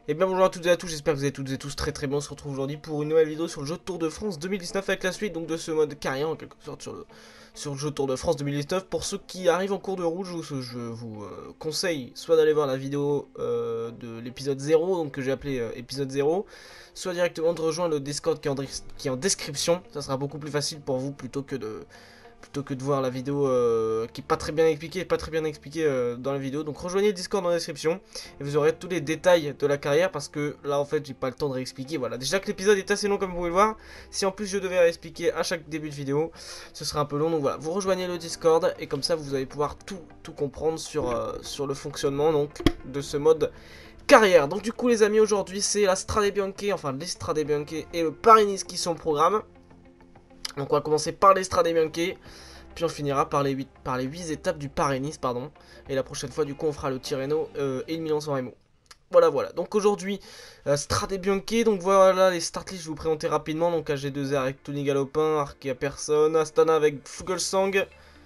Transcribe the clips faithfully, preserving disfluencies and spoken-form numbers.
Et bien bonjour à toutes et à tous, j'espère que vous êtes toutes et tous très très bien. On se retrouve aujourd'hui pour une nouvelle vidéo sur le jeu Tour de France deux mille dix-neuf avec la suite donc de ce mode carrière en quelque sorte sur le, sur le jeu Tour de France deux mille dix-neuf. Pour ceux qui arrivent en cours de route, je, je vous euh, conseille soit d'aller voir la vidéo euh, de l'épisode zéro, donc que j'ai appelé euh, épisode zéro, soit directement de rejoindre le Discord qui est, en, qui est en description. Ça sera beaucoup plus facile pour vous plutôt que de... plutôt que de voir la vidéo euh, qui est pas très bien expliquée, pas très bien expliquée euh, dans la vidéo. Donc rejoignez le Discord dans la description et vous aurez tous les détails de la carrière parce que là en fait j'ai pas le temps de réexpliquer. Voilà, déjà que l'épisode est assez long comme vous pouvez le voir. Si en plus je devais réexpliquer à chaque début de vidéo, ce serait un peu long. Donc voilà, vous rejoignez le Discord et comme ça vous allez pouvoir tout, tout comprendre sur, euh, sur le fonctionnement donc de ce mode carrière. Donc du coup les amis, aujourd'hui c'est la Strade Bianche, enfin les Strade Bianche et le Paris-Nice qui sont au programme. Donc on va commencer par les Strade Bianche, puis on finira par les huit, par les huit étapes du Paris-Nice, pardon. Et la prochaine fois, du coup, on fera le Tirreno euh, et le Milan-San Remo. Voilà, voilà. Donc aujourd'hui, euh, Strade Bianche. Donc voilà les start list, je vais vous présenter rapidement. Donc A G deux R avec Tony Galopin, Arkea Persson, Astana avec Fuglsang,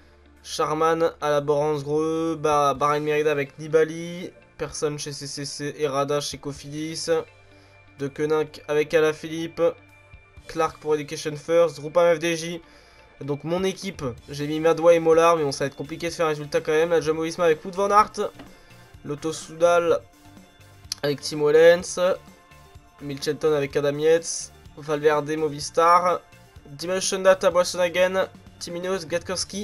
Charman à la Boransgreux, bah, Bahrain Merida avec Nibali, Persson chez C C C et Rada chez Cofidis, De Koninck avec Alaphilippe, Clark pour Education First, Groupama F D J. Donc mon équipe, j'ai mis Madoua et Mollard, mais bon ça va être compliqué de faire un résultat quand même. La Jumbo Visma avec Wout van Aert, Lotto Soudal avec Tim Wellens, Milchelton avec Adam Yates, Valverde Movistar, Dimension Data Boissonagen, Tim Ineos, Gatkowski,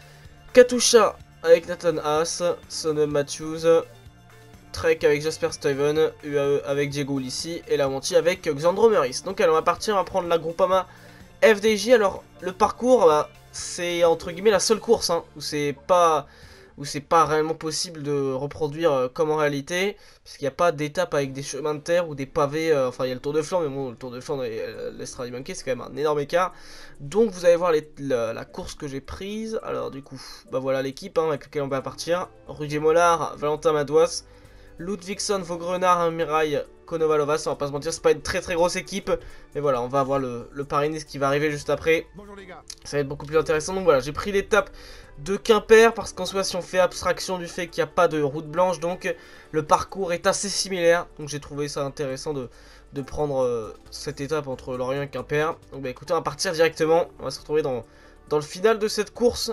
Katusha avec Nathan Haas, Sonem Matthews, Trek avec Jasper Stuyven, U A E avec Diego Ulissi et la Monti avec Xandro Meurice. Donc allez, on va partir, on va prendre la Groupama F D J. Alors le parcours, bah, c'est entre guillemets la seule course hein, où c'est pas où c'est pas réellement possible de reproduire euh, comme en réalité, puisqu'il n'y a pas d'étape avec des chemins de terre ou des pavés. Euh, enfin il y a le Tour de Flandre, mais bon le Tour de Flandre et euh, l'Estrade Bianche c'est quand même un énorme écart. Donc vous allez voir les, la, la course que j'ai prise. Alors du coup, bah voilà l'équipe hein, avec laquelle on va partir. Rudy Mollard, Valentin Madouas, Ludvigsson, Vaugrenard, Mirail, Konovalovas, on va pas se mentir, c'est pas une très très grosse équipe. Mais voilà, on va avoir le, le Paris-Nice qui va arriver juste après. Ça va être beaucoup plus intéressant. Donc voilà, j'ai pris l'étape de Quimper parce qu'en soi, si on fait abstraction du fait qu'il n'y a pas de route blanche, donc le parcours est assez similaire. Donc j'ai trouvé ça intéressant de, de prendre euh, cette étape entre Lorient et Quimper. Donc bah écoutez, on va partir directement. On va se retrouver dans, dans le final de cette course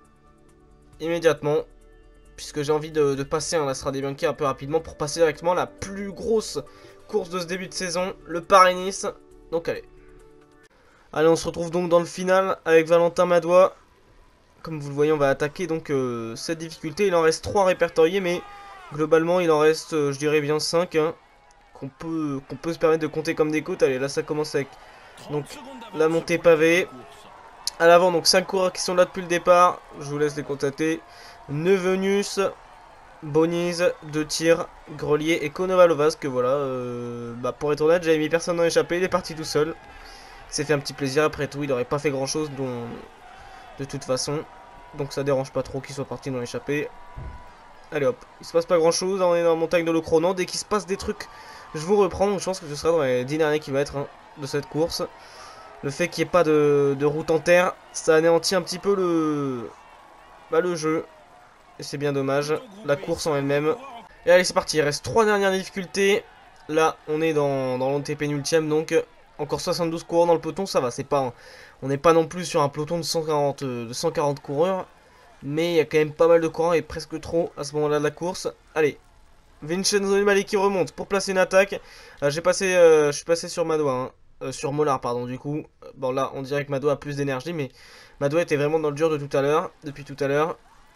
immédiatement. Puisque j'ai envie de, de passer à la Strade Bianche un peu rapidement pour passer directement à la plus grosse course de ce début de saison, le Paris-Nice. Donc allez. Allez, on se retrouve donc dans le final avec Valentin Madoua. Comme vous le voyez, on va attaquer donc euh, cette difficulté. Il en reste trois répertoriés, mais globalement il en reste, euh, je dirais bien cinq. Hein, qu'on peut, qu'on peut se permettre de compter comme des côtes. Allez, là ça commence avec donc, la montée pavée. À l'avant, donc cinq coureurs qui sont là depuis le départ. Je vous laisse les constater. Neuvenius, Boniz, De Tir, Grelier et Konovalovas. Que voilà, euh, bah pour être honnête, j'avais mis personne dans l'échappée. Il est parti tout seul. Il s'est fait un petit plaisir. Après tout, il n'aurait pas fait grand chose dont, de toute façon. Donc ça dérange pas trop qu'il soit parti dans l'échappée. Allez hop, il se passe pas grand chose. On est dans la montagne de l'Ocronan. Dès qu'il se passe des trucs, je vous reprends. Donc je pense que ce sera dans les dix derniers kilomètres hein, de cette course. Le fait qu'il n'y ait pas de, de route en terre, ça anéantit un petit peu le, bah, le jeu. Et c'est bien dommage. La course en elle-même. Et allez, c'est parti. Il reste trois dernières difficultés. Là, on est dans, dans l'antépénultième. Donc, encore soixante-douze coureurs dans le peloton. Ça va, c'est pas... On n'est pas non plus sur un peloton de cent quarante, de cent quarante coureurs. Mais il y a quand même pas mal de coureurs et presque trop à ce moment-là de la course. Allez. Vincenzo Nibali qui remonte pour placer une attaque. Euh, J'ai passé... Euh, je suis passé sur Madoua. Hein. Euh, sur Mollard, pardon, du coup. Bon, là, on dirait que Madoua a plus d'énergie. Mais Madoua était vraiment dans le dur de tout à l'heure. Depuis tout à l'heure.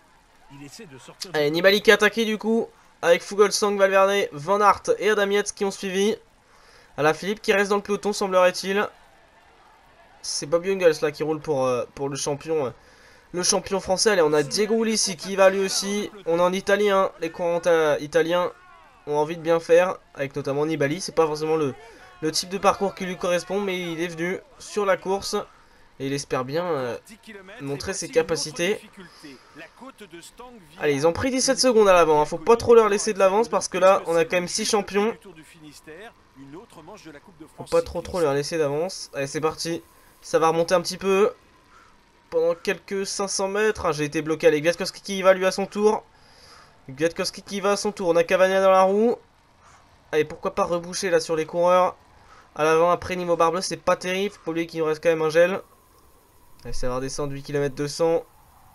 Allez, Nibali qui a attaqué du coup, avec Fuglsang, Valverde, Van Aert et Adam Yates qui ont suivi. Alaphilippe qui reste dans le peloton, semblerait-il. C'est Bob Jungels là qui roule pour, euh, pour le champion euh, le champion français. Allez, on a Diego Ulissi qui va lui aussi. On est en italien, les courants italiens ont envie de bien faire, avec notamment Nibali. C'est pas forcément le, le type de parcours qui lui correspond, mais il est venu sur la course. Et il espère bien euh, montrer ses capacités. Allez, ils ont pris dix-sept secondes à l'avant. Hein. Faut pas trop leur laisser de l'avance parce que là, on a quand même six champions. Faut pas trop trop leur laisser d'avance. Allez, c'est parti. Ça va remonter un petit peu. Pendant quelques cinq cents mètres. Ah, j'ai été bloqué. Allez, Kwiatkowski qui va lui à son tour. Kwiatkowski qui va à son tour. On a Cavagna dans la roue. Allez, pourquoi pas reboucher là sur les coureurs. À l'avant, après, niveau barre bleue, c'est pas terrible. Faut pas oublier qu'il nous reste quand même un gel. Allez, ça va redescendre huit kilomètres deux cents.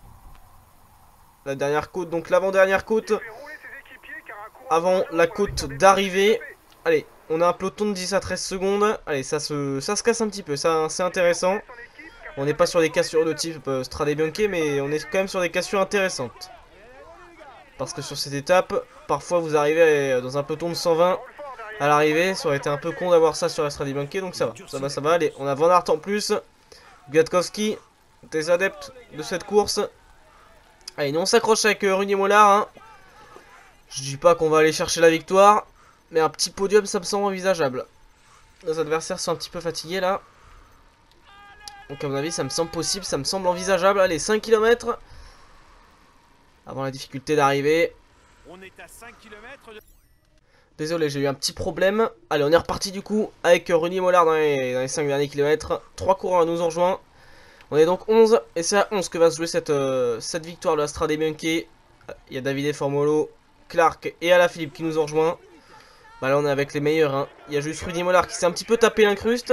La dernière côte, donc l'avant-dernière côte. Avant la côte d'arrivée. Allez, on a un peloton de dix à treize secondes. Allez, ça se, ça se casse un petit peu, ça c'est intéressant. On n'est pas sur des cassures de type euh, Strade Bianche, mais on est quand même sur des cassures intéressantes. Parce que sur cette étape, parfois vous arrivez dans un peloton de cent vingt à l'arrivée. Ça aurait été un peu con d'avoir ça sur la Strade Bianche, donc ça va, ça va, ça va. Allez, on a Van Aert en plus. Kwiatkowski, des adeptes de cette course. Allez, nous on s'accroche avec euh, Rudy Mollard. Hein. Je dis pas qu'on va aller chercher la victoire, mais un petit podium ça me semble envisageable. Nos adversaires sont un petit peu fatigués là. Donc à mon avis ça me semble possible, ça me semble envisageable. Allez, cinq kilomètres avant la difficulté d'arriver. On est à cinq kilomètres de... Désolé, j'ai eu un petit problème. Allez, on est reparti du coup avec Rudy Mollard dans les, dans les cinq derniers kilomètres. trois coureurs nous ont rejoint. On est donc onze, et c'est à onze que va se jouer cette, euh, cette victoire de la Strade Bianche. Il y a Davide Formolo, Clark et Alaphilippe qui nous ont rejoints. Bah là on est avec les meilleurs. Hein. Il y a juste Rudy Mollard qui s'est un petit peu tapé l'incruste.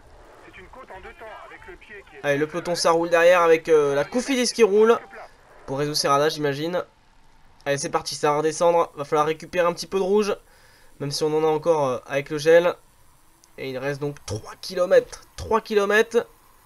Allez, le peloton ça roule derrière avec euh, la Cofidis qui roule. Pour résoudre Serrada j'imagine. Allez c'est parti, ça va redescendre. Va falloir récupérer un petit peu de rouge. Même si on en a encore euh, avec le gel. Et il reste donc trois kilomètres. trois kilomètres.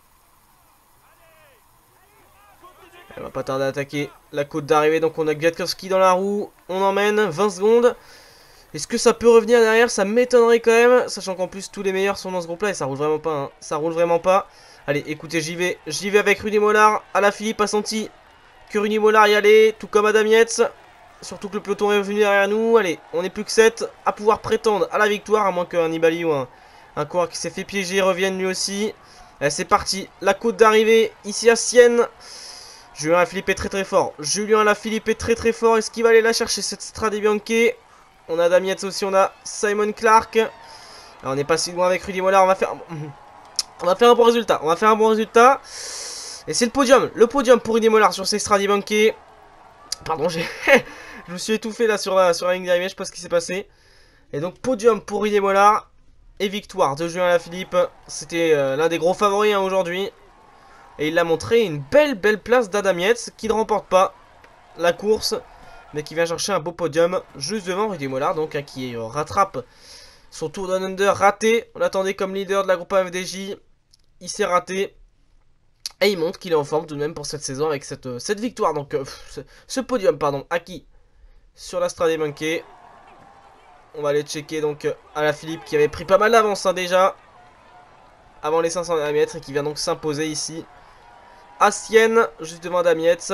Elle va pas tarder à attaquer la côte d'arrivée. Donc on a Kwiatkowski dans la roue. On emmène vingt secondes. Est-ce que ça peut revenir derrière? Ça m'étonnerait quand même. Sachant qu'en plus tous les meilleurs sont dans ce groupe là. Et ça roule vraiment pas. Hein. Ça roule vraiment pas. Allez écoutez, j'y vais. J'y vais avec Rudy Mollard. Alaphilippe a senti que Rudy Mollard y allait. Tout comme Adam Yates. Surtout que le peloton est revenu derrière nous. Allez, on est plus que sept à pouvoir prétendre à la victoire. À moins qu'un Nibali ou un, un coureur qui s'est fait piéger revienne lui aussi. Allez c'est parti. La côte d'arrivée ici à Sienne. Julien Alaphilippe est très très fort. Julien Alaphilippe est très très fort. Est-ce qu'il va aller la chercher cette Strade Bianche? On a Damietz aussi, on a Simon Clark. Alors, on n'est pas si loin avec Rudy Mollard. On va faire, on va faire un bon résultat. On va faire un bon résultat. Et c'est le podium. Le podium pour Rudy Mollard sur cette Strade Bianche. Pardon, j'ai, je me suis étouffé là sur la, sur la ligne d'arrivée. Je sais pas ce qui s'est passé. Et donc podium pour Rudy Mollard et victoire de Julien Alaphilippe. C'était euh, l'un des gros favoris hein, aujourd'hui. Et il a montré une belle belle place d'Adam Yates qui ne remporte pas la course. Mais qui vient chercher un beau podium juste devant Rudy Mollard. Donc hein, qui euh, rattrape son tour d'un under raté. On l'attendait comme leader de la groupe F D J. Il s'est raté. Et il montre qu'il est en forme tout de même pour cette saison avec cette, euh, cette victoire. Donc euh, ce, ce podium pardon acquis sur la Strade Bianche. On va aller checker donc Alaphilippe qui avait pris pas mal d'avance hein, déjà. Avant les cinq cents mètres et qui vient donc s'imposer ici. À Sienne, juste devant Damietz.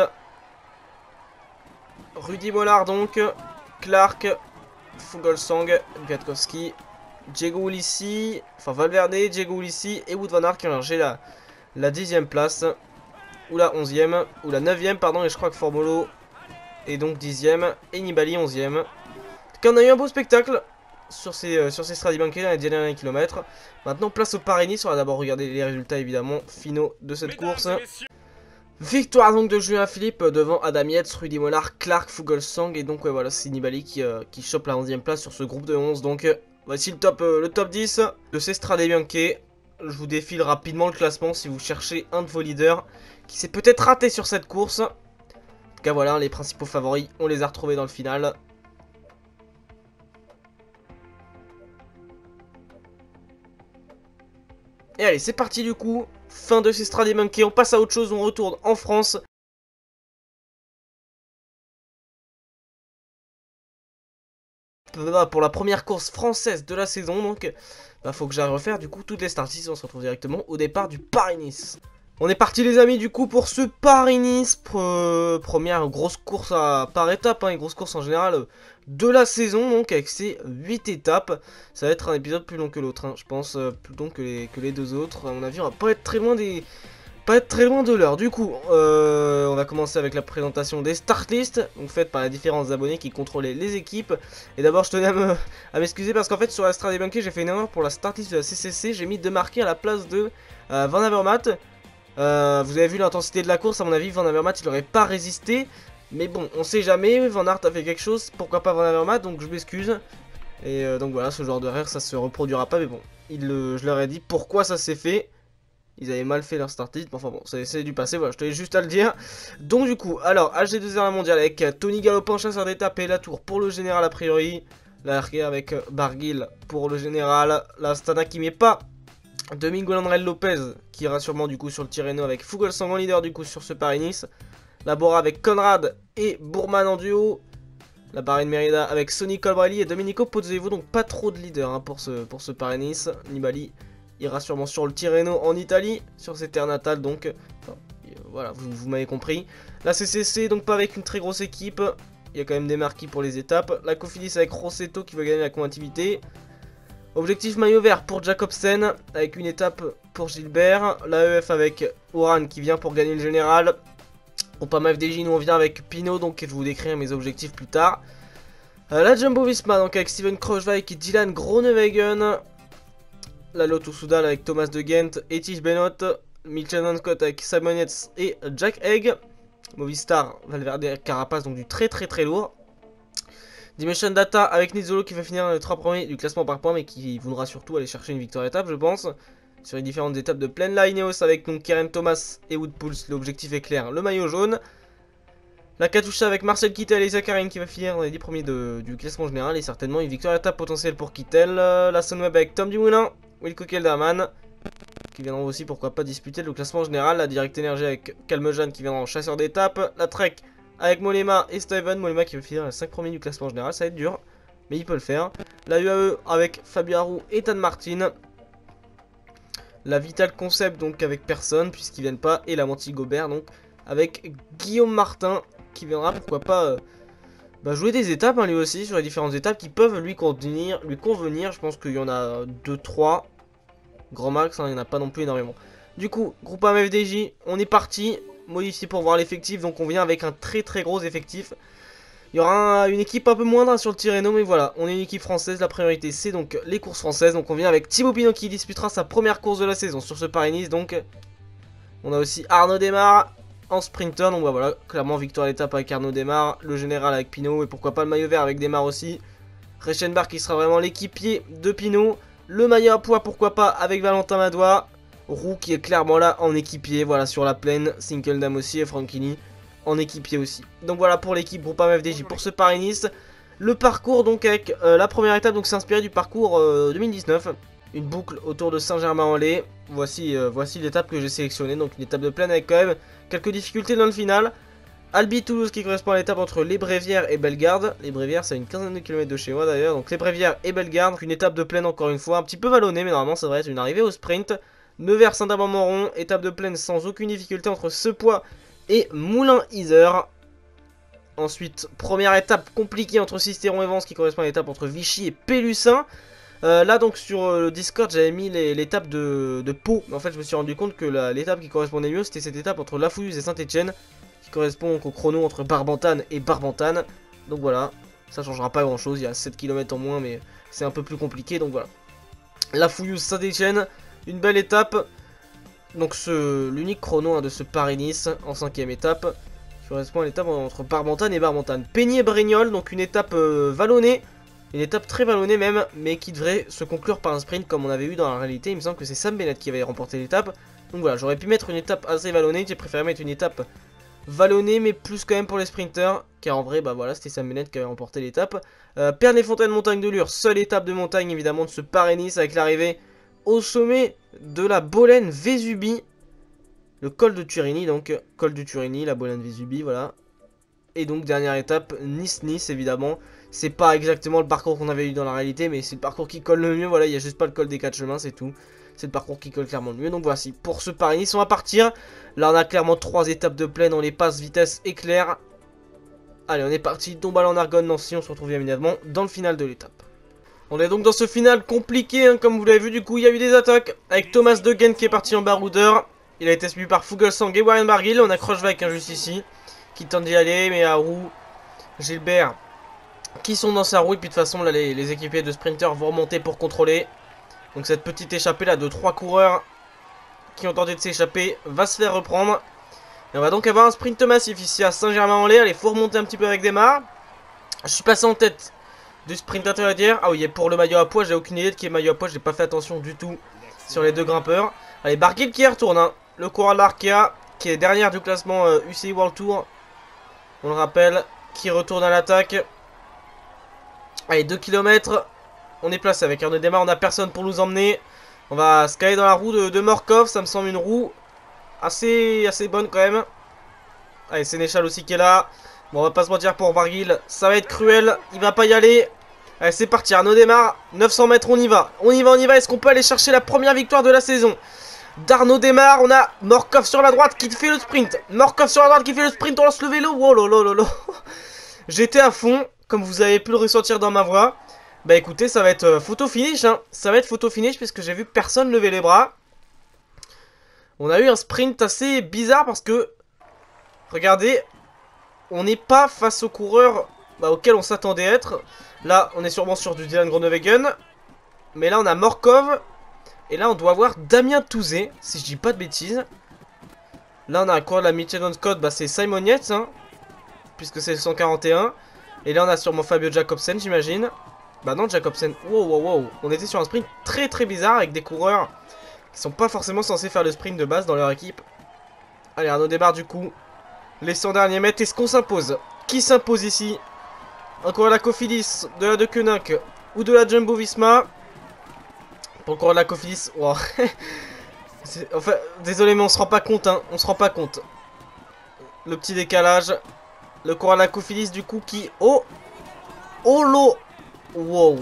Rudy Mollard donc, Clark, Fuglsang, Kwiatkowski, Diego Ulissi, enfin Valverde, Diego Ulissi et Wout van Aert qui ont largé la, la dixième place, ou la onzième, ou la neuvième pardon, et je crois que Formolo est donc dixième, et Nibali onzième. Donc on a eu un beau spectacle sur ces, euh, sur ces Strade Bianche dans les derniers kilomètres. Maintenant place au Paris-Nice, on va d'abord regarder les résultats évidemment finaux de cette course. Victoire donc de Julien Alaphilippe devant Adam Yates, Rudy Mollard, Clark, Fuglsang et donc ouais voilà c'est Nibali qui, euh, qui chope la onzième place sur ce groupe de onze. Donc euh, voici le top, euh, le top dix de ces Strade Bianche. Je vous défile rapidement le classement si vous cherchez un de vos leaders qui s'est peut-être raté sur cette course. En tout cas voilà les principaux favoris, on les a retrouvés dans le final. Et allez c'est parti du coup. Fin de ces Strade Bianche, on passe à autre chose, on retourne en France. Pour la première course française de la saison, donc bah, faut que j'aille refaire du coup toutes les starties. On se retrouve directement au départ du Paris-Nice. On est parti les amis du coup pour ce Paris-Nice, pre première grosse course à, par étape, hein, une grosse course en général de la saison, donc avec ces huit étapes. Ça va être un épisode plus long que l'autre, hein, je pense, euh, plus long que les, que les deux autres. À mon avis on va pas être très loin des... Pas être très loin de l'heure. Du coup, euh, on va commencer avec la présentation des start list, donc faite par les différents abonnés qui contrôlaient les équipes. Et d'abord, je tenais à m'excuser parce qu'en fait, sur la Strade Bianche, j'ai fait une erreur pour la start list de la C C C. J'ai mis de marquer à la place de euh, Van Avermaet. Euh, vous avez vu l'intensité de la course, à mon avis, Van Avermaet, il n'aurait pas résisté. Mais bon, on sait jamais. Van Aert a fait quelque chose, pourquoi pas Van Avermaet, donc je m'excuse. Et euh, donc voilà, ce genre d'erreur, ça se reproduira pas. Mais bon, il, euh, je leur ai dit pourquoi ça s'est fait. Ils avaient mal fait leur start list, enfin bon, c'est du passé, voilà, je tenais juste à le dire. Donc du coup, alors, H G deux R mondial avec Tony Galopin, chasseur d'étape et la tour pour le général a priori. La R K avec Barguil pour le général. La Stana qui met pas Domingo Landrel Lopez, qui ira sûrement du coup sur le Tirreno avec Fuglsang en leader du coup sur ce Paris-Nice. La Bora avec Conrad et Bourman en duo. La Bahreïn Merida avec Sonny Colbrelli et Domenico Pozzovivo, donc pas trop de leaders hein, pour ce, pour ce Paris-Nice. Nibali ira sûrement sur le Tirreno en Italie, sur ses terres natales, donc enfin, voilà, vous, vous m'avez compris. La C C C, donc pas avec une très grosse équipe, il y a quand même des marquis pour les étapes. La Cofidis avec Rossetto qui veut gagner la combativité. Objectif maillot vert pour Jacobsen, avec une étape pour Gilbert. La E F avec Oran qui vient pour gagner le général. Groupama F D J, nous on vient avec Pinot, donc je vais vous décrire mes objectifs plus tard. Euh, la Jumbo Visma, donc avec Steven Kruijswijk et Dylan Groenewegen. La Lotto Soudal avec Thomas de Gent et Tige Benoît. Mitchell Scott avec Simon Yates et Jack Egg. Movistar, Valverde et Carapaz, donc du très très très lourd. Dimension Data avec Nizzolo qui va finir dans les trois premiers du classement par points, mais qui voudra surtout aller chercher une victoire étape, je pense. Sur les différentes étapes de pleine line Ineos avec donc Keren Thomas et Wood Pulse, l'objectif est clair, le maillot jaune. La Katusha avec Marcel Kittel et Zakarin qui va finir dans les dix premiers de, du classement général et certainement une victoire étape potentielle pour Kittel. La Sunweb avec Tom Dumoulin, Wilco Kelderman qui viendront aussi pourquoi pas disputer le classement général. La Direct Energy avec Calmejean qui viendra en chasseur d'étape. La Trek avec Mollema et Steven. Mollema qui va finir les cinq premiers du classement général, ça va être dur, mais il peut le faire. La U A E avec Fabio Aru et Tan Martin. La Vital Concept donc avec personne puisqu'ils viennent pas. Et la Monty Gobert donc avec Guillaume Martin qui viendra pourquoi pas euh, bah, jouer des étapes hein, lui aussi sur les différentes étapes qui peuvent lui convenir. Lui convenir. Je pense qu'il y en a deux trois. Grand max, hein, il n'y en a pas non plus énormément. Du coup, Groupama F D J, on est parti. Modifié pour voir l'effectif, donc on vient avec un très très gros effectif. Il y aura un, une équipe un peu moindre hein, sur le Tirreno, mais voilà, on est une équipe française. La priorité c'est donc les courses françaises. Donc on vient avec Thibaut Pinot qui disputera sa première course de la saison sur ce Paris-Nice. Donc on a aussi Arnaud Démare en sprinter. Donc bah, voilà, clairement victoire à l'étape avec Arnaud Démare, le général avec Pinot et pourquoi pas le maillot vert avec Démare aussi. Reichenbach qui sera vraiment l'équipier de Pinot. Le maillot à poids pourquoi pas avec Valentin Madois. Roux qui est clairement là en équipier, voilà sur la plaine. Sinkeldam aussi et Franchini en équipier aussi. Donc voilà pour l'équipe Groupama F D J pour ce Paris-Nice. Le parcours donc avec euh, la première étape donc c'est inspiré du parcours euh, deux mille dix-neuf. Une boucle autour de Saint-Germain-en-Laye. Voici, euh, voici l'étape que j'ai sélectionnée. Donc une étape de plaine avec quand même quelques difficultés dans le final. Albi-Toulouse qui correspond à l'étape entre Les Brévières et Bellegarde. Les Brévières c'est une quinzaine de kilomètres de chez moi d'ailleurs. Donc Les Brévières et Bellegarde. Une étape de plaine encore une fois. Un petit peu vallonnée mais normalement ça devrait être une arrivée au sprint. Nevers Saint-Amand-Moron. Étape de plaine sans aucune difficulté entre Sepois et Moulin-Isère. Ensuite première étape compliquée entre Sisteron et Vence qui correspond à l'étape entre Vichy et Pélussin. Euh, là donc sur euh, le Discord j'avais mis l'étape de, de Pau. Mais en fait je me suis rendu compte que l'étape qui correspondait mieux c'était cette étape entre La Fouillouse et Saint-Etienne. Qui correspond donc au chrono entre Barbantane et Barbantane. Donc voilà, ça changera pas grand chose, il y a sept kilomètres en moins mais c'est un peu plus compliqué. Donc voilà, La Fouillouse Saint-Etienne, une belle étape. Donc l'unique chrono hein, de ce Paris-Nice en cinquième étape. Qui correspond à l'étape entre Barbantane et Barbantane. Peigné-Brignoles, donc une étape euh, vallonnée. Une étape très vallonnée même, mais qui devrait se conclure par un sprint comme on avait eu dans la réalité. Il me semble que c'est Sam Bennett qui avait remporté l'étape. Donc voilà, j'aurais pu mettre une étape assez vallonnée, j'ai préféré mettre une étape vallonnée, mais plus quand même pour les sprinters. Car en vrai, bah voilà, c'était Sam Bennett qui avait remporté l'étape. Euh, Pernay-Fontaine, montagne de Lure, seule étape de montagne évidemment de ce Paris-Nice avec l'arrivée au sommet de la Bolène Vésubie. Le col de Turini, donc col de Turini, la Bolène Vésubie, voilà. Et donc dernière étape, Nice-Nice évidemment. C'est pas exactement le parcours qu'on avait eu dans la réalité, mais c'est le parcours qui colle le mieux. Voilà, il n'y a juste pas le col des quatre chemins, c'est tout. C'est le parcours qui colle clairement le mieux. Donc voici, pour ce Paris-Nice, on va partir. Là, on a clairement trois étapes de plaine. On les passe vitesse éclair. Allez, on est parti. Dombasle en Argonne, Nancy. On se retrouve évidemment dans le final de l'étape. On est donc dans ce final compliqué, hein, comme vous l'avez vu. Du coup, il y a eu des attaques avec Thomas de Gent qui est parti en baroudeur. Il a été suivi par Fuglsang et Warren Barguil. On a Kruijswijk hein, juste ici, qui tente d'y aller, mais à Roux, Gilbert, qui sont dans sa roue. Et puis de toute façon, là, les, les équipiers de sprinters vont remonter pour contrôler. Donc cette petite échappée là de trois coureurs qui ont tenté de s'échapper va se faire reprendre. Et on va donc avoir un sprint massif ici à Saint-Germain-en-Laye. Allez, faut remonter un petit peu avec Démare. Je suis passé en tête du sprint intermédiaire. Ah oui, et pour le maillot à pois, j'ai aucune idée de qui est maillot à pois. J'ai pas fait attention du tout sur les deux grimpeurs. Allez, Barguil qui retourne, hein. Le coureur de l'Arkea qui est dernière du classement euh, U C I World Tour. On le rappelle, qui retourne à l'attaque. Allez, deux kilomètres. On est placé avec Arnaud Démare, on n'a personne pour nous emmener. On va se caler dans la roue de, de Morkov. Ça me semble une roue assez, assez bonne quand même. Allez, Sénéchal aussi qui est là. Bon, on va pas se mentir pour Barguil. Ça va être cruel. Il va pas y aller. Allez, c'est parti. Arnaud Démare. neuf cents mètres, on y va. On y va, on y va. Est-ce qu'on peut aller chercher la première victoire de la saison d'Arnaud Démare? On a Morkov sur la droite qui fait le sprint. Morkov sur la droite qui fait le sprint. On lance le vélo. Oh là là là. J'étais à fond, comme vous avez pu le ressentir dans ma voix. Bah écoutez, ça va être euh, photo finish, hein. Ça va être photo finish puisque j'ai vu personne lever les bras. On a eu un sprint assez bizarre parce que, regardez, on n'est pas face aux coureurs bah, auxquels on s'attendait à être. Là, on est sûrement sur du Dylan Groenewegen. Mais là, on a Morkov. Et là, on doit avoir Damien Touzé, si je dis pas de bêtises. Là, on a un coureur de la Michelin Scott, bah c'est Simon Yates, hein, puisque c'est le cent quarante et un. Et là, on a sûrement Fabio Jacobsen, j'imagine. Bah non, Jacobsen. Wow, wow, wow. On était sur un sprint très très bizarre avec des coureurs qui sont pas forcément censés faire le sprint de base dans leur équipe. Allez, Arnaud Démare du coup. Les cent derniers mètres. Est-ce qu'on s'impose? Qui s'impose ici? Encore la Cofidis, de la De Koninck ou de la Jumbo Visma? Pour encore la Cofidis. Wow. Enfin, désolé, mais on se rend pas compte, hein. On se rend pas compte. Le petit décalage. Le coureur de la Cofidis du coup qui... Oh! Oh l'eau! Wow.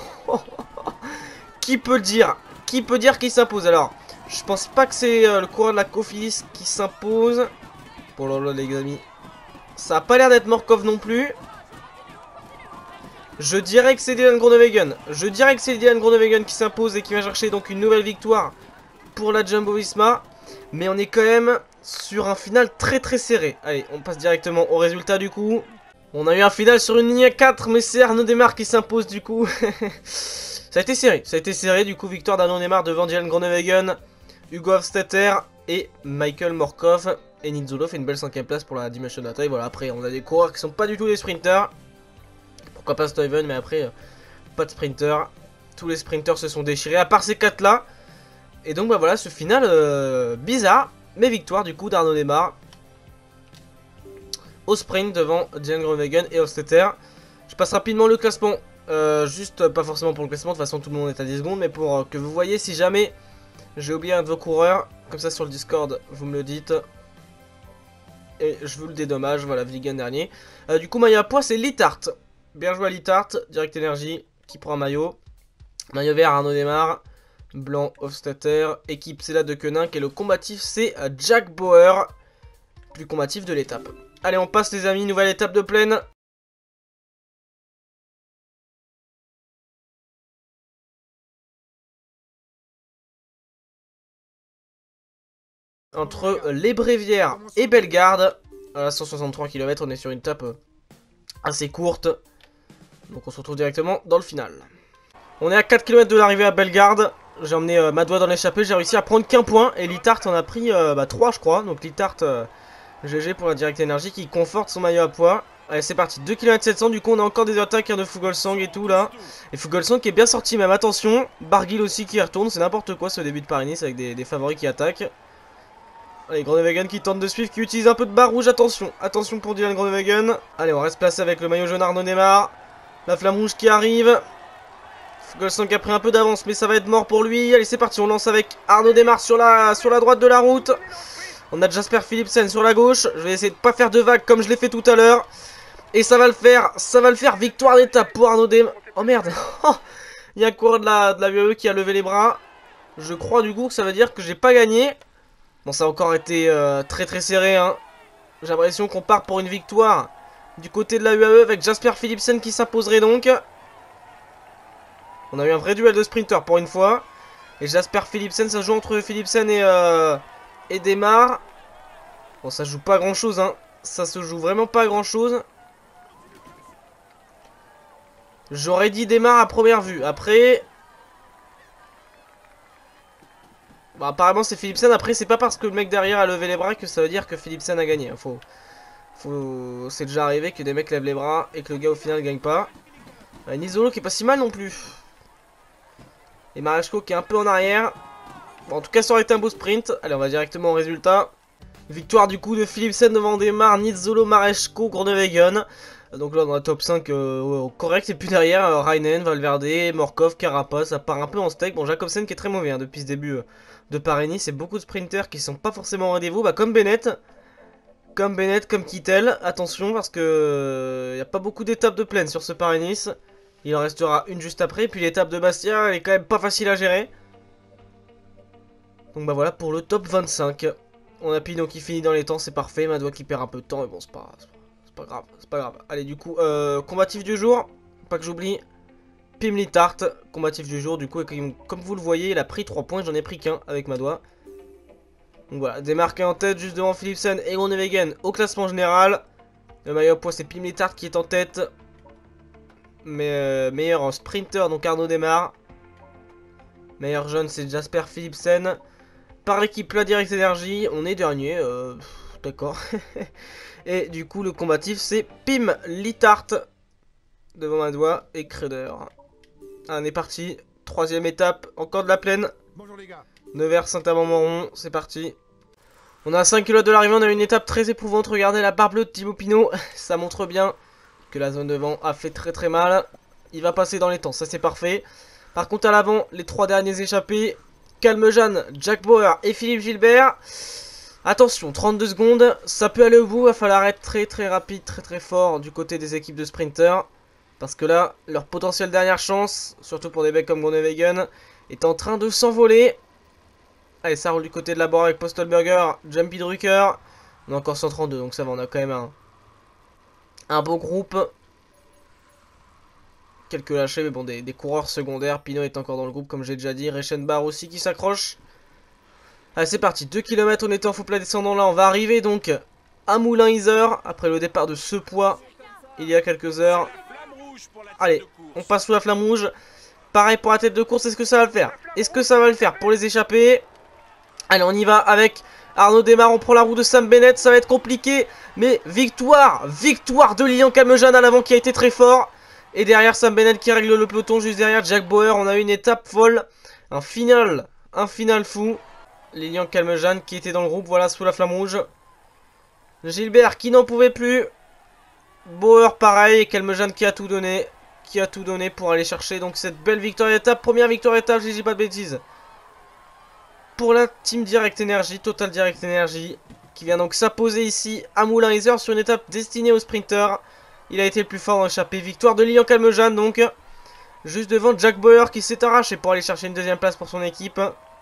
Qui peut le dire? Qui peut dire qu'il s'impose? Alors, je pense pas que c'est euh, le coureur de la Cofidis qui s'impose. Pour oh là là, les amis. Ça a pas l'air d'être Morkov non plus. Je dirais que c'est Dylan Groenewegen. Je dirais que c'est Dylan Groenewegen qui s'impose et qui va chercher donc une nouvelle victoire pour la Jumbo Visma. Mais on est quand même sur un final très très serré. Allez, on passe directement au résultat du coup. On a eu un final sur une ligne à quatre, mais c'est Arnaud Démare qui s'impose du coup. Ça a été serré, ça a été serré du coup. Victoire d'Arnaud Démare devant Dylan Groenewegen, Hugo Hofstetter et Michael Morkov. Et Nizzolo fait une belle cinquième place pour la Dimension Data. Et voilà, après on a des coureurs qui sont pas du tout des sprinters. Pourquoi pas Stuyven, mais après, euh, pas de sprinter. Tous les sprinters se sont déchirés, à part ces quatre là. Et donc bah voilà, ce final euh, bizarre, mais victoire du coup d'Arnaud Démare au sprint devant Dylan Groenewegen et Hofstetter. Je passe rapidement le classement, euh, juste pas forcément pour le classement, de toute façon tout le monde est à dix secondes, mais pour euh, que vous voyez si jamais j'ai oublié un de vos coureurs, comme ça sur le Discord, vous me le dites. Et je vous le dédommage, voilà, Vigan dernier. Euh, du coup, maillot à pois, c'est Littart. Bien joué à Littart, Direct Energy, qui prend un maillot. Maillot vert, Arnaud Démare. Blanc, Hofstetter. Équipe, c'est la De Koninck. Et le combatif, c'est Jack Bauer. Plus combatif de l'étape. Allez, on passe les amis, nouvelle étape de plaine. Entre les Brévières et Bellegarde. À cent soixante-trois kilomètres, on est sur une étape assez courte. Donc on se retrouve directement dans le final. On est à quatre kilomètres de l'arrivée à Bellegarde. J'ai emmené euh, ma doigt dans l'échappée, j'ai réussi à prendre qu'un point. Et Littart en a pris euh, bah, trois je crois. Donc Littart, euh, G G pour la Direct Energy qui conforte son maillot à pois. Allez c'est parti, deux kilomètres sept cents. Du coup on a encore des attaques hein, de Fuglsang et tout là. Et Fuglsang qui est bien sorti même, attention. Barguil aussi qui retourne, c'est n'importe quoi ce début de Paris-Nice avec des, des favoris qui attaquent. Allez, Groenewegen qui tente de suivre, qui utilise un peu de barre rouge, attention. Attention pour Dylan Groenewegen. Allez on reste placé avec le maillot jaune Arnaud Démare. La flamme rouge qui arrive. Fuglsang a pris un peu d'avance, mais ça va être mort pour lui. Allez, c'est parti, on lance avec Arnaud Démare sur la, sur la droite de la route. On a Jasper Philipsen sur la gauche. Je vais essayer de pas faire de vagues comme je l'ai fait tout à l'heure. Et ça va le faire, ça va le faire. Victoire d'étape pour Arnaud Démare. Oh merde. Il y a un coureur de la, de la U A E qui a levé les bras. Je crois du coup que ça veut dire que j'ai pas gagné. Bon, ça a encore été euh, très très serré. Hein. J'ai l'impression qu'on part pour une victoire du côté de la U A E avec Jasper Philipsen qui s'imposerait donc. On a eu un vrai duel de sprinter pour une fois. Et Jasper Philipsen, ça joue entre Philipsen et, euh, et Démare. Bon, ça joue pas grand chose, hein. Ça se joue vraiment pas grand chose. J'aurais dit Démare à première vue. Après... Bon, apparemment c'est Philipsen. Après, c'est pas parce que le mec derrière a levé les bras que ça veut dire que Philipsen a gagné. Faut... Faut... C'est déjà arrivé que des mecs lèvent les bras et que le gars au final gagne pas. Euh, Nizzolo qui est pas si mal non plus. Et Mareshko qui est un peu en arrière. Bon, en tout cas, ça aurait été un beau sprint. Allez, on va directement au résultat. Victoire du coup de Philipsen devant Demar, Nizzolo, Mareshko, Groenewegen. Donc là, dans la top cinq, euh, correct. Et puis derrière, euh, Reinen, Valverde, Morkov, Carapaz. Ça part un peu en steak. Bon, Jacobsen qui est très mauvais hein, depuis ce début euh, de Paris-Nice. C'est beaucoup de sprinters qui sont pas forcément au rendez-vous. Bah, comme Bennett. Comme Bennett, comme Kittel. Attention, parce que il euh, n'y a pas beaucoup d'étapes de plaine sur ce Paris-Nice. Il en restera une juste après. Puis l'étape de Bastia, elle est quand même pas facile à gérer. Donc bah voilà pour le top vingt-cinq. On a Pinot qui finit dans les temps, c'est parfait. Madoua qui perd un peu de temps, mais bon, c'est pas, pas grave. C'est pas grave. Allez, du coup, euh, combatif du jour. Pas que j'oublie. Pim Littart, combatif du jour. Du coup, comme vous le voyez, il a pris trois points. J'en ai pris qu'un avec Madoua. Donc voilà, démarqué en tête juste devant Philipsen et Groenewegen au classement général. Le maillot poids, c'est Pim Littart qui est en tête. Mais euh, meilleur sprinter, donc Arnaud Demar. Meilleur jeune, c'est Jasper Philipsen. Par équipe, la Direct Energy, on est dernier, euh, d'accord. Et du coup, le combatif, c'est Pim Littart devant Madoua et Kreder. Ah, on est parti. Troisième étape, encore de la plaine. Bonjour les gars. Nevers, Saint-Amand-Montrond, c'est parti. On a à cinq kilomètres de l'arrivée, on a une étape très éprouvante. Regardez la barre bleue de Thibaut Pinot. Ça montre bien que la zone devant a fait très très mal. Il va passer dans les temps, ça c'est parfait. Par contre, à l'avant, les trois derniers échappés. Calmejeanne, Jack Bauer et Philippe Gilbert. Attention, trente-deux secondes, ça peut aller au bout, il va falloir être très très rapide, très très fort du côté des équipes de sprinters. Parce que là, leur potentielle dernière chance, surtout pour des mecs comme Groenewegen, est en train de s'envoler. Allez, ça roule du côté de la barre avec Postelberger, Jumpy Drucker. On a encore cent trente-deux, donc ça va, on a quand même un, un beau groupe. Quelques lâchés, mais bon, des, des coureurs secondaires. Pinot est encore dans le groupe, comme j'ai déjà dit. Reichenbach aussi qui s'accroche. Allez, c'est parti. deux kilomètres, on était en faux plat descendant là. On va arriver donc à Moulin-Isère. Après le départ de Sepois, il y a quelques heures. Allez, on passe sous la flamme rouge. Pareil pour la tête de course, est-ce que ça va le faire? Est-ce que ça va le faire pour les échappés? Allez, on y va avec Arnaud Demar. On prend la roue de Sam Bennett. Ça va être compliqué. Mais victoire, victoire de Lilian Calmejeanne à l'avant qui a été très fort. Et derrière Sam Bennett qui règle le peloton. Juste derrière Jack Bauer. On a eu une étape folle. Un final. Un final fou. Lilian Calmejeanne qui était dans le groupe. Voilà, sous la flamme rouge. Gilbert qui n'en pouvait plus. Bauer pareil. Et Calmejeanne qui a tout donné. Qui a tout donné pour aller chercher donc cette belle victoire d'étape. Première victoire d'étape, je dis pas de bêtises. Pour la Team Direct Energy. Total Direct Energy. Qui vient donc s'imposer ici à Moulin-Isère sur une étape destinée aux sprinters. Il a été le plus fort dans l'échappée. Victoire de Lilian Calmejeanne donc. Juste devant Jack Bauer qui s'est arraché pour aller chercher une deuxième place pour son équipe.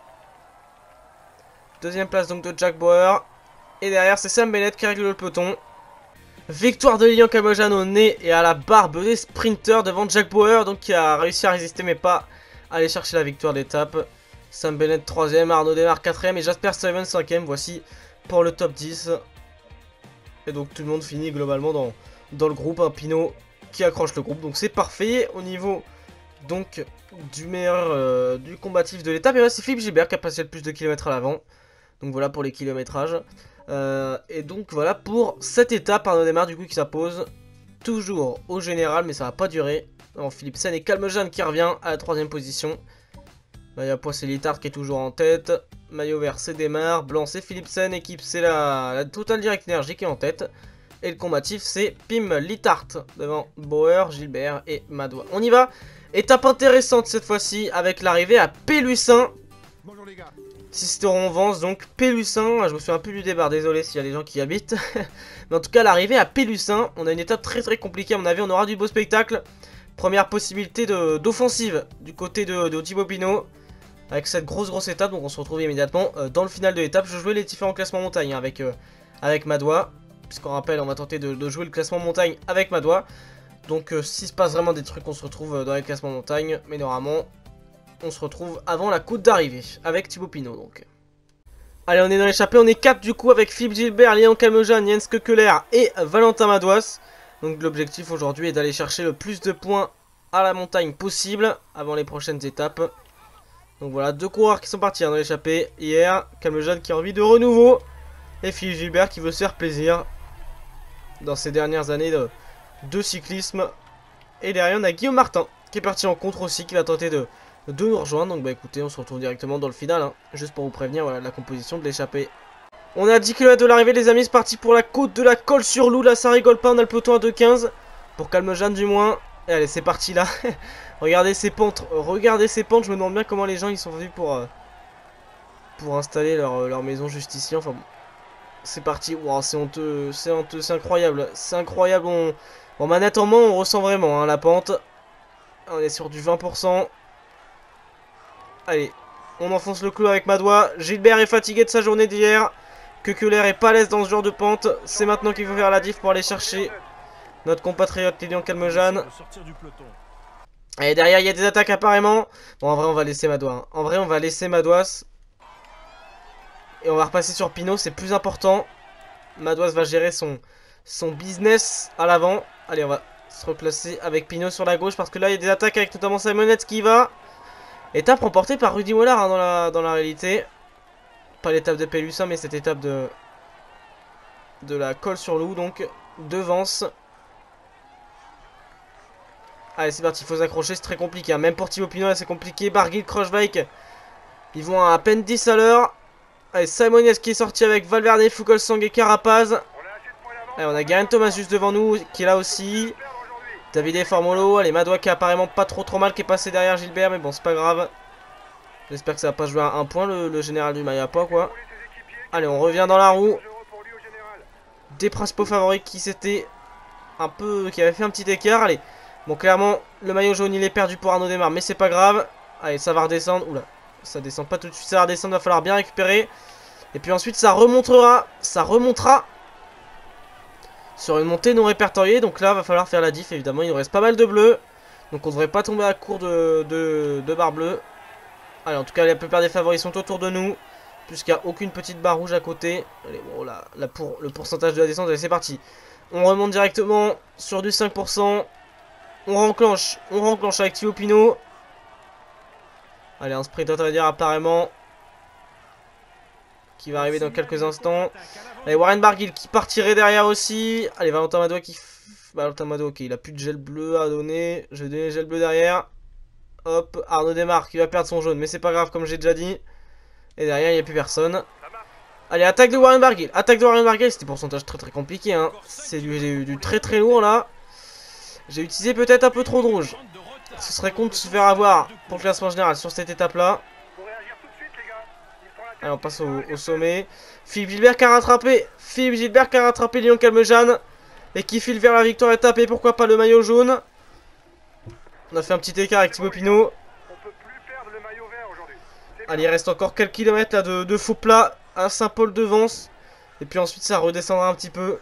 Deuxième place donc de Jack Bauer. Et derrière c'est Sam Bennett qui règle le peloton. Victoire de Lilian Calmejeanne au nez et à la barbe des sprinters devant Jack Bauer. Donc qui a réussi à résister mais pas à aller chercher la victoire d'étape. Sam Bennett troisième, Arnaud Demar quatrième et Jasper Stuyven cinquième. Voici pour le top dix. Et donc tout le monde finit globalement dans... dans le groupe, un Pinot qui accroche le groupe, donc c'est parfait au niveau donc du meilleur euh, du combatif de l'étape. Et là c'est Philippe Gilbert qui a passé le plus de kilomètres à l'avant, donc voilà pour les kilométrages. Euh, et donc voilà pour cette étape. Arnaud Demar du coup qui s'impose toujours au général, mais ça va pas durer. Alors Philipsen et Calmejeanne qui revient à la troisième position. Maillot poids c'est Littart qui est toujours en tête. Maillot vert c'est Demar, blanc c'est Philipsen, équipe c'est la, la Total Direct Energy qui est en tête. Et le combatif c'est Pim Littart devant Bauer, Gilbert et Madoua. On y va. Étape intéressante cette fois-ci avec l'arrivée à Pélussin. Bonjour les gars. Sisteron-Vence donc Pélussin. Je me souviens un peu du départ, désolé s'il y a des gens qui y habitent. Mais en tout cas l'arrivée à Pélussin. On a une étape très très compliquée à mon avis. On aura du beau spectacle. Première possibilité d'offensive du côté de, de Thibaut Pinot. Avec cette grosse grosse étape. Donc on se retrouve immédiatement euh, dans le final de l'étape. Je jouais les différents classements montagne hein, avec, euh, avec Madoua. Puisqu'on rappelle, on va tenter de, de jouer le classement montagne avec Madoua. Donc euh, s'il se passe vraiment des trucs, on se retrouve euh, dans les classements montagne. Mais normalement, on se retrouve avant la côte d'arrivée. Avec Thibaut Pinot donc. Allez, on est dans l'échappée. On est quatre du coup avec Philippe Gilbert, Lilian Calmejeanne, Jens Kekeler et Valentin Madouas. Donc l'objectif aujourd'hui est d'aller chercher le plus de points à la montagne possible avant les prochaines étapes. Donc voilà, deux coureurs qui sont partis hein, dans l'échappée hier. Calmejeanne qui a envie de renouveau. Et Philippe Gilbert qui veut se faire plaisir dans ces dernières années de, de cyclisme. Et derrière on a Guillaume Martin qui est parti en contre aussi, qui va tenter de, de nous rejoindre. Donc bah écoutez, on se retrouve directement dans le final, hein, juste pour vous prévenir, voilà, la composition de l'échappée. On est à dix kilomètres de l'arrivée les amis, c'est parti pour la côte de la Colle-sur-Loup. Là ça rigole pas, on a le peloton à deux quinze. Pour Calme-Jeanne du moins. Et allez c'est parti là. Regardez ces pentes, regardez ces pentes, je me demande bien comment les gens ils sont venus pour, euh, pour installer leur, leur maison juste ici. Enfin bon. C'est parti, wow, c'est honteux, c'est honteux, c'est incroyable, c'est incroyable, on... En manette en main, on ressent vraiment hein, la pente. On est sur du vingt pour cent. Allez, on enfonce le clou avec Madois. Gilbert est fatigué de sa journée d'hier. Kekeler est pas à l'aise dans ce genre de pente. C'est maintenant qu'il faut faire la diff pour aller chercher notre compatriote Lilian Calme-Jeanne. Et derrière, il y a des attaques apparemment. Bon, en vrai, on va laisser Madois. Hein. En vrai, on va laisser Madois. Et on va repasser sur Pinot, c'est plus important. Madois va gérer son, son business à l'avant. Allez, on va se replacer avec Pinot sur la gauche. Parce que là, il y a des attaques avec notamment Simonette qui va. Étape remportée par Rudy Mollard hein, dans, la, dans la réalité. Pas l'étape de Pélussin, mais cette étape de, de la Colle-sur-Loup. Donc, devance. Allez, c'est parti, il faut s'accrocher, c'est très compliqué. Hein. Même pour Thibaut Pinot, là, c'est compliqué. Barguil, Krochweik, ils vont à peine dix à l'heure. Allez, Simoniès qui est sorti avec Valverde, Fuglsang et Carapaz. Allez, on a Garen Thomas juste devant nous, qui est là aussi. Davide Formolo. Allez, Madois qui est apparemment pas trop trop mal, qui est passé derrière Gilbert, mais bon, c'est pas grave. J'espère que ça va pas jouer à un point, le, le général du Mayapa, quoi. Allez, on revient dans la roue. Des principaux favoris qui s'étaient un peu... qui avaient fait un petit écart. Allez, bon, clairement, le maillot jaune, il est perdu pour Arnaud Démarre, mais c'est pas grave. Allez, ça va redescendre. Oula. Ça descend pas tout de suite, ça va redescendre, va falloir bien récupérer. Et puis ensuite ça remontera, ça remontera sur une montée non répertoriée. Donc là va falloir faire la diff évidemment, il nous reste pas mal de bleus. Donc on devrait pas tomber à court de, de, de barre bleue. Allez, en tout cas la plupart des favoris sont autour de nous, puisqu'il n'y a aucune petite barre rouge à côté. Allez, bon là, là pour le pourcentage de la descente, allez c'est parti. On remonte directement sur du cinq pour cent. On renclenche, on renclenche avec Thibaut Pinot. Allez, un sprint à dire apparemment qui va arriver dans quelques instants. Allez, Warren Barguil qui partirait derrière aussi. Allez, Valentin Madois qui... Valentin Madois, ok, il a plus de gel bleu à donner. Je vais donner le gel bleu derrière. Hop, Arnaud Démarre qui va perdre son jaune, mais c'est pas grave comme j'ai déjà dit. Et derrière, il n'y a plus personne. Allez, attaque de Warren Barguil. Attaque de Warren Barguil, c'était pourcentage très très compliqué. Hein. C'est du, du très très lourd là. J'ai utilisé peut-être un peu trop de rouge. Ce serait con de se faire avoir pour le classement général sur cette étape là. Allez, on passe au, au sommet. Philippe Gilbert qui a rattrapé. Philippe Gilbert qui a rattrapé Lilian Calme-Jeanne. Et qui file vers la victoire étape. Et pourquoi pas le maillot jaune. On a fait un petit écart avec Thibaut Pinot. Allez, il reste encore quelques kilomètres là de, de faux plat à Saint-Paul-de-Vence. Et puis ensuite ça redescendra un petit peu.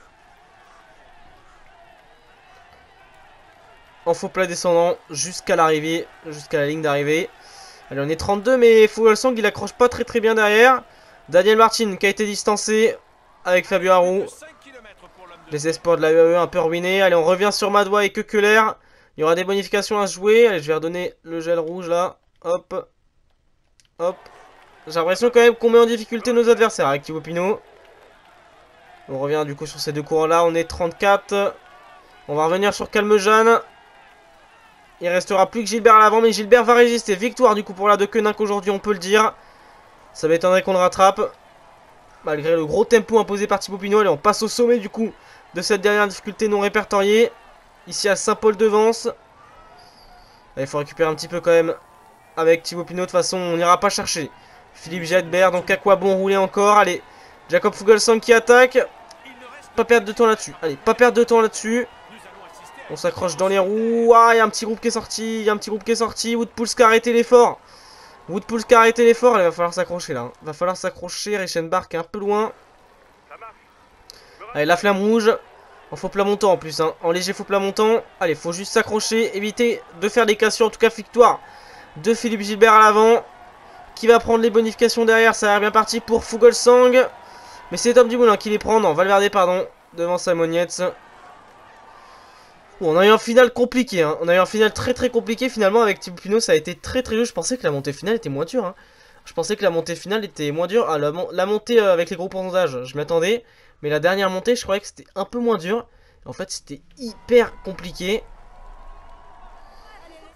En faux plat descendant jusqu'à l'arrivée, jusqu'à la ligne d'arrivée. Allez, on est trente-deux, mais Fuglsang il accroche pas très très bien derrière. Daniel Martin qui a été distancé avec Fabio Aru. Les espoirs de la U A E un peu ruinés. Allez, on revient sur Madois et Kekeler. Il y aura des bonifications à se jouer. Allez, je vais redonner le gel rouge là. Hop. Hop. J'ai l'impression quand même qu'on met en difficulté nos adversaires avec Thibaut Pinot. On revient du coup sur ces deux courants là. On est trente-quatre. On va revenir sur Calme-Jeanne. Il restera plus que Gilbert à l'avant, mais Gilbert va résister. Victoire du coup pour la de Koenig aujourd'hui, on peut le dire. Ça m'étonnerait qu'on le rattrape. Malgré le gros tempo imposé par Thibaut Pinot. Allez, on passe au sommet du coup de cette dernière difficulté non répertoriée. Ici à Saint-Paul-de-Vence. Il faut récupérer un petit peu quand même avec Thibaut Pinot. De toute façon, on n'ira pas chercher Philippe Gilbert. Donc à quoi bon rouler encore. Allez, Jakob Fuglsang qui attaque. Pas perdre de temps là-dessus. Allez, pas perdre de temps là-dessus. On s'accroche dans les roues. Ah, il y a un petit groupe qui est sorti. Il y a un petit groupe qui est sorti. Woodpulse qui a arrêté l'effort. Woodpulse qui a arrêté l'effort. Il va falloir s'accrocher là. Il va falloir s'accrocher. Reichenbach qui est un peu loin. Allez, la flamme rouge. En faux plat montant en plus. Hein. En léger faux plat montant. Allez, faut juste s'accrocher. Éviter de faire des cassures. En tout cas, victoire de Philippe Gilbert à l'avant. Qui va prendre les bonifications derrière. Ça a l'air bien parti pour Fuglsang. Mais c'est Tom Dumoulin qui les prend. Non, Valverde, pardon. Devant Simon Yates. Bon, on a eu un final compliqué, hein. On a eu un final très très compliqué finalement avec Thibaut Pinot, ça a été très très dur. Je pensais que la montée finale était moins dure, hein. Je pensais que la montée finale était moins dure. Ah, la, la montée euh, avec les gros pourcentages, je m'attendais. Mais la dernière montée, je croyais que c'était un peu moins dur. En fait, c'était hyper compliqué.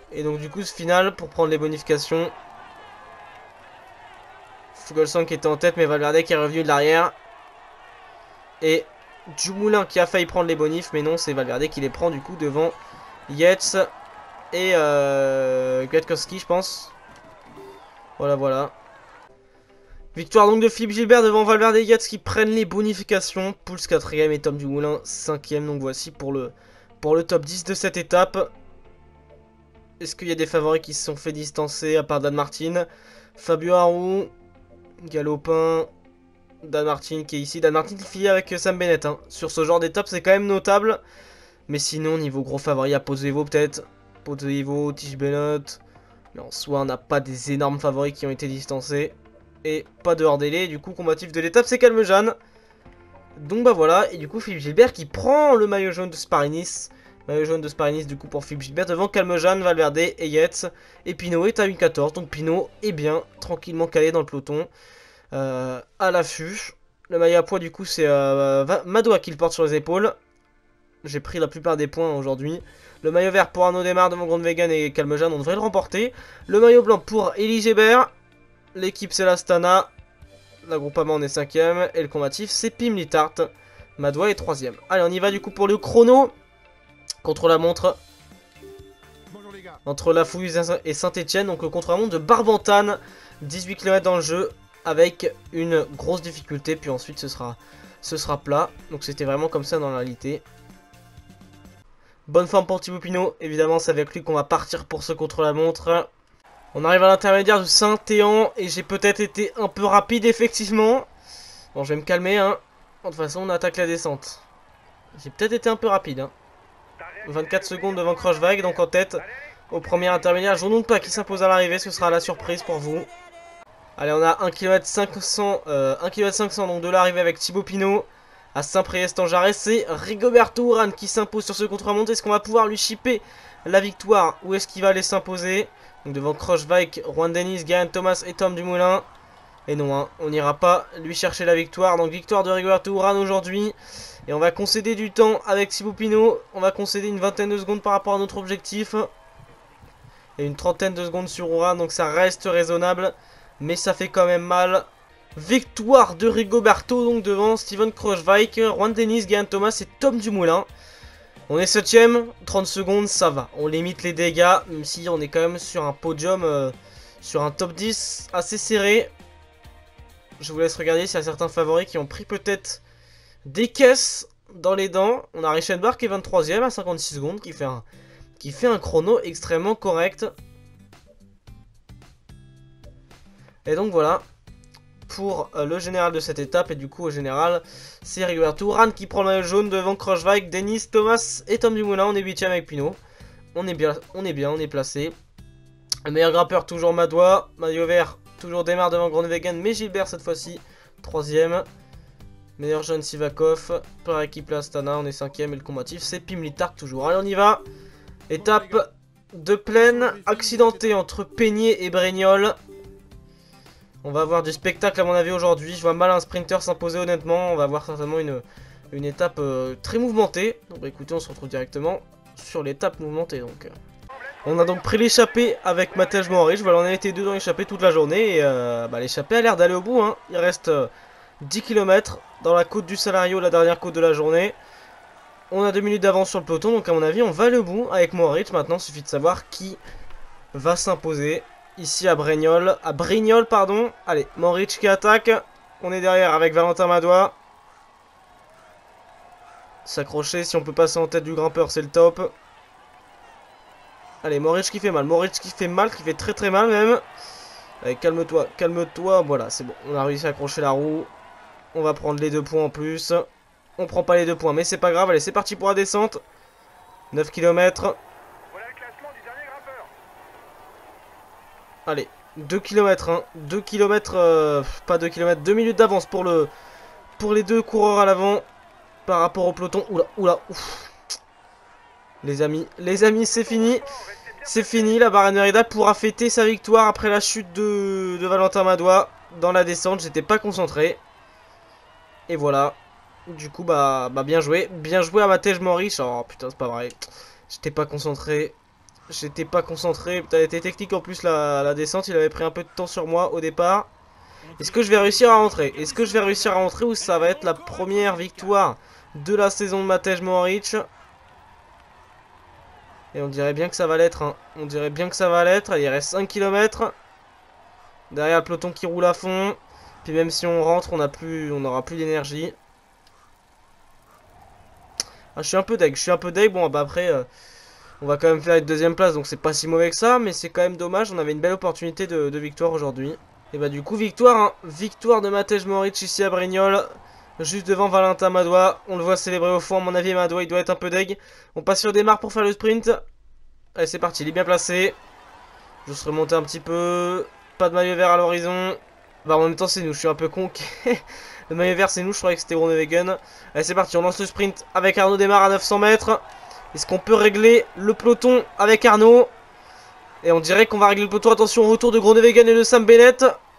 Et donc du coup ce final pour prendre les bonifications. Fuglsang qui était en tête mais Valverde qui est revenu de l'arrière. Et Dumoulin qui a failli prendre les bonifs mais non c'est Valverde qui les prend du coup devant Yates et euh, Kwiatkowski je pense. Voilà voilà. Victoire donc de Philippe Gilbert devant Valverde et Yates qui prennent les bonifications. Pouls quatrième et Tom Dumoulin cinquième. Donc voici pour le, pour le top dix de cette étape. Est-ce qu'il y a des favoris qui se sont fait distancer à part Dan Martin? Fabio Aru, Galopin, Dan Martin qui est ici. Dan Martin qui finit avec Sam Bennett. Hein. Sur ce genre d'étape c'est quand même notable. Mais sinon niveau gros favori à Pozzovivo peut-être. Pozzovivo, Tish Bennett. Mais en soi on n'a pas des énormes favoris qui ont été distancés. Et pas de hors délai, du coup combatif de l'étape c'est Calmejane. Donc bah voilà, et du coup Philippe Gilbert qui prend le maillot jaune de Spariniss. Maillot jaune de Spariniss du coup pour Philippe Gilbert devant Calmejane, Valverde et Yates. Et Pinot est à une quatorze, donc Pinot est bien tranquillement calé dans le peloton. Euh, à l'affût. Le maillot à poids du coup c'est euh, Madoua qui le porte sur les épaules. J'ai pris la plupart des points aujourd'hui. Le maillot vert pour Arnaud Démare devant Groenewegen et Calmejane, on devrait le remporter. Le maillot blanc pour Elie Gébert. L'équipe c'est l'Astana, l'agroupement on est cinquième et le combatif c'est Pim Littart. Madoua est troisième. Allez on y va du coup pour le chrono. Contre la montre. Entre La Fouilluse et Saint-Etienne. Donc le contre-la-montre de Barbantane. dix-huit kilomètres dans le jeu avec une grosse difficulté. Puis ensuite ce sera, ce sera plat. Donc c'était vraiment comme ça dans la réalité. Bonne forme pour Thibaut Pinot. Évidemment c'est avec lui qu'on va partir pour ce contre-la-montre. On arrive à l'intermédiaire de Saint-Éan et j'ai peut-être été un peu rapide effectivement. Bon je vais me calmer hein. De toute façon on attaque la descente. J'ai peut-être été un peu rapide hein. vingt-quatre secondes devant Krochweg donc en tête au premier intermédiaire. Je ne doute pas qui s'impose à l'arrivée, ce sera la surprise pour vous. Allez on a un kilomètre cinq cents euh, un kilomètre cinq cents donc de l'arrivée avec Thibaut Pinot. À Saint-Priest-en-Jarret c'est Rigoberto Urán qui s'impose sur ce contre-la-montre. Est-ce qu'on va pouvoir lui chipper la victoire ou est-ce qu'il va aller s'imposer? Donc devant Krochweg, Juan Dennis, Geraint Thomas et Tom Dumoulin. Et non, hein, on n'ira pas lui chercher la victoire. Donc victoire de Rigoberto Urán aujourd'hui. Et on va concéder du temps avec Thibaut Pinot. On va concéder une vingtaine de secondes par rapport à notre objectif. Et une trentaine de secondes sur Urán. Donc ça reste raisonnable. Mais ça fait quand même mal. Victoire de Rigoberto donc devant Steven Krochweg, Juan Dennis, Geraint Thomas et Tom Dumoulin. On est septième, trente secondes, ça va. On limite les dégâts, même si on est quand même sur un podium, euh, sur un top dix assez serré. Je vous laisse regarder s'il y a certains favoris qui ont pris peut-être des caisses dans les dents. On a Reichenbach qui est vingt-troisième à cinquante-six secondes, qui fait un, qui fait un chrono extrêmement correct. Et donc voilà. Pour euh, le général de cette étape et du coup au général c'est Rigoberto Urán qui prend le maillot jaune devant Krochweg, Dennis, Thomas et Tom Dumoulin. On est huitième avec Pinot. On est bien, on est bien, on est placé. Le meilleur grimpeur toujours Madoua, maillot vert toujours Démare devant Groenewegen mais Gilbert cette fois-ci troisième. Meilleur jeune Sivakov, par équipe l'Astana, on est cinquième et le combatif c'est Pim Littart toujours. Allez on y va. Étape de plaine accidentée entre Peigné et Brignoles. On va avoir du spectacle à mon avis aujourd'hui. Je vois mal un sprinter s'imposer honnêtement. On va avoir certainement une, une étape euh, très mouvementée. Donc bah, écoutez, on se retrouve directement sur l'étape mouvementée. Donc. On a donc pris l'échappée avec Matej Mohoric. Voilà, on a été deux dans l'échappée toute la journée. Et euh, bah, l'échappée a l'air d'aller au bout. Hein. Il reste euh, dix kilomètres dans la côte du Salario, la dernière côte de la journée. On a deux minutes d'avance sur le peloton. Donc à mon avis, on va aller au bout avec Mohoric. Maintenant, il suffit de savoir qui va s'imposer. Ici à Brignoles, à Brignoles pardon. Allez, Mohoric qui attaque. On est derrière avec Valentin Madoua. S'accrocher, si on peut passer en tête du grimpeur, c'est le top. Allez, Mohoric qui fait mal. Mohoric qui fait mal, qui fait très très mal même. Allez, calme-toi, calme-toi. Voilà, c'est bon. On a réussi à accrocher la roue. On va prendre les deux points en plus. On prend pas les deux points, mais c'est pas grave. Allez, c'est parti pour la descente. neuf kilomètres. Allez, deux kilomètres, hein. deux kilomètres, euh, pas deux kilomètres, deux minutes d'avance pour le pour les deux coureurs à l'avant par rapport au peloton. Oula, oula, ouf. Les amis, les amis, c'est fini. C'est fini, la Bahrain Merida pourra fêter sa victoire après la chute de, de Valentin Madoua dans la descente. J'étais pas concentré. Et voilà. Du coup, bah, bah bien joué. Bien joué à Matej Mohoric. Oh putain, c'est pas vrai. J'étais pas concentré. J'étais pas concentré. Putain, elle était technique en plus la, la descente. Il avait pris un peu de temps sur moi au départ. Est-ce que je vais réussir à rentrer? Est-ce que je vais réussir à rentrer ou ça va être la première victoire de la saison de Matej Mohoric? Et on dirait bien que ça va l'être. Hein. On dirait bien que ça va l'être. Il reste cinq kilomètres. Derrière le peloton qui roule à fond. Puis même si on rentre, on a plus, on n'aura plus d'énergie. Ah, je suis un peu deg. Je suis un peu deg. Bon, bah après, euh, on va quand même faire une deuxième place. Donc c'est pas si mauvais que ça. Mais c'est quand même dommage. On avait une belle opportunité de, de victoire aujourd'hui. Et bah du coup, victoire. Hein. Victoire de Matej Mohoric ici à Brignoles. Juste devant Valentin Madois. On le voit célébrer au fond. À mon avis, Madois, il doit être un peu deg. On passe sur des marques pour faire le sprint. Allez, c'est parti. Il est bien placé. Je se remonter un petit peu. Pas de maillot vert à l'horizon. Bah en même temps, c'est nous. Je suis un peu con. Le maillot vert, c'est nous. Je croyais que c'était Groenewegen. Allez, c'est parti. On lance le sprint avec Arnaud Démarre à neuf cents mètres. Est-ce qu'on peut régler le peloton avec Arnaud? Et on dirait qu'on va régler le peloton. Attention, au retour de Groenewegen et de Sam Bennett.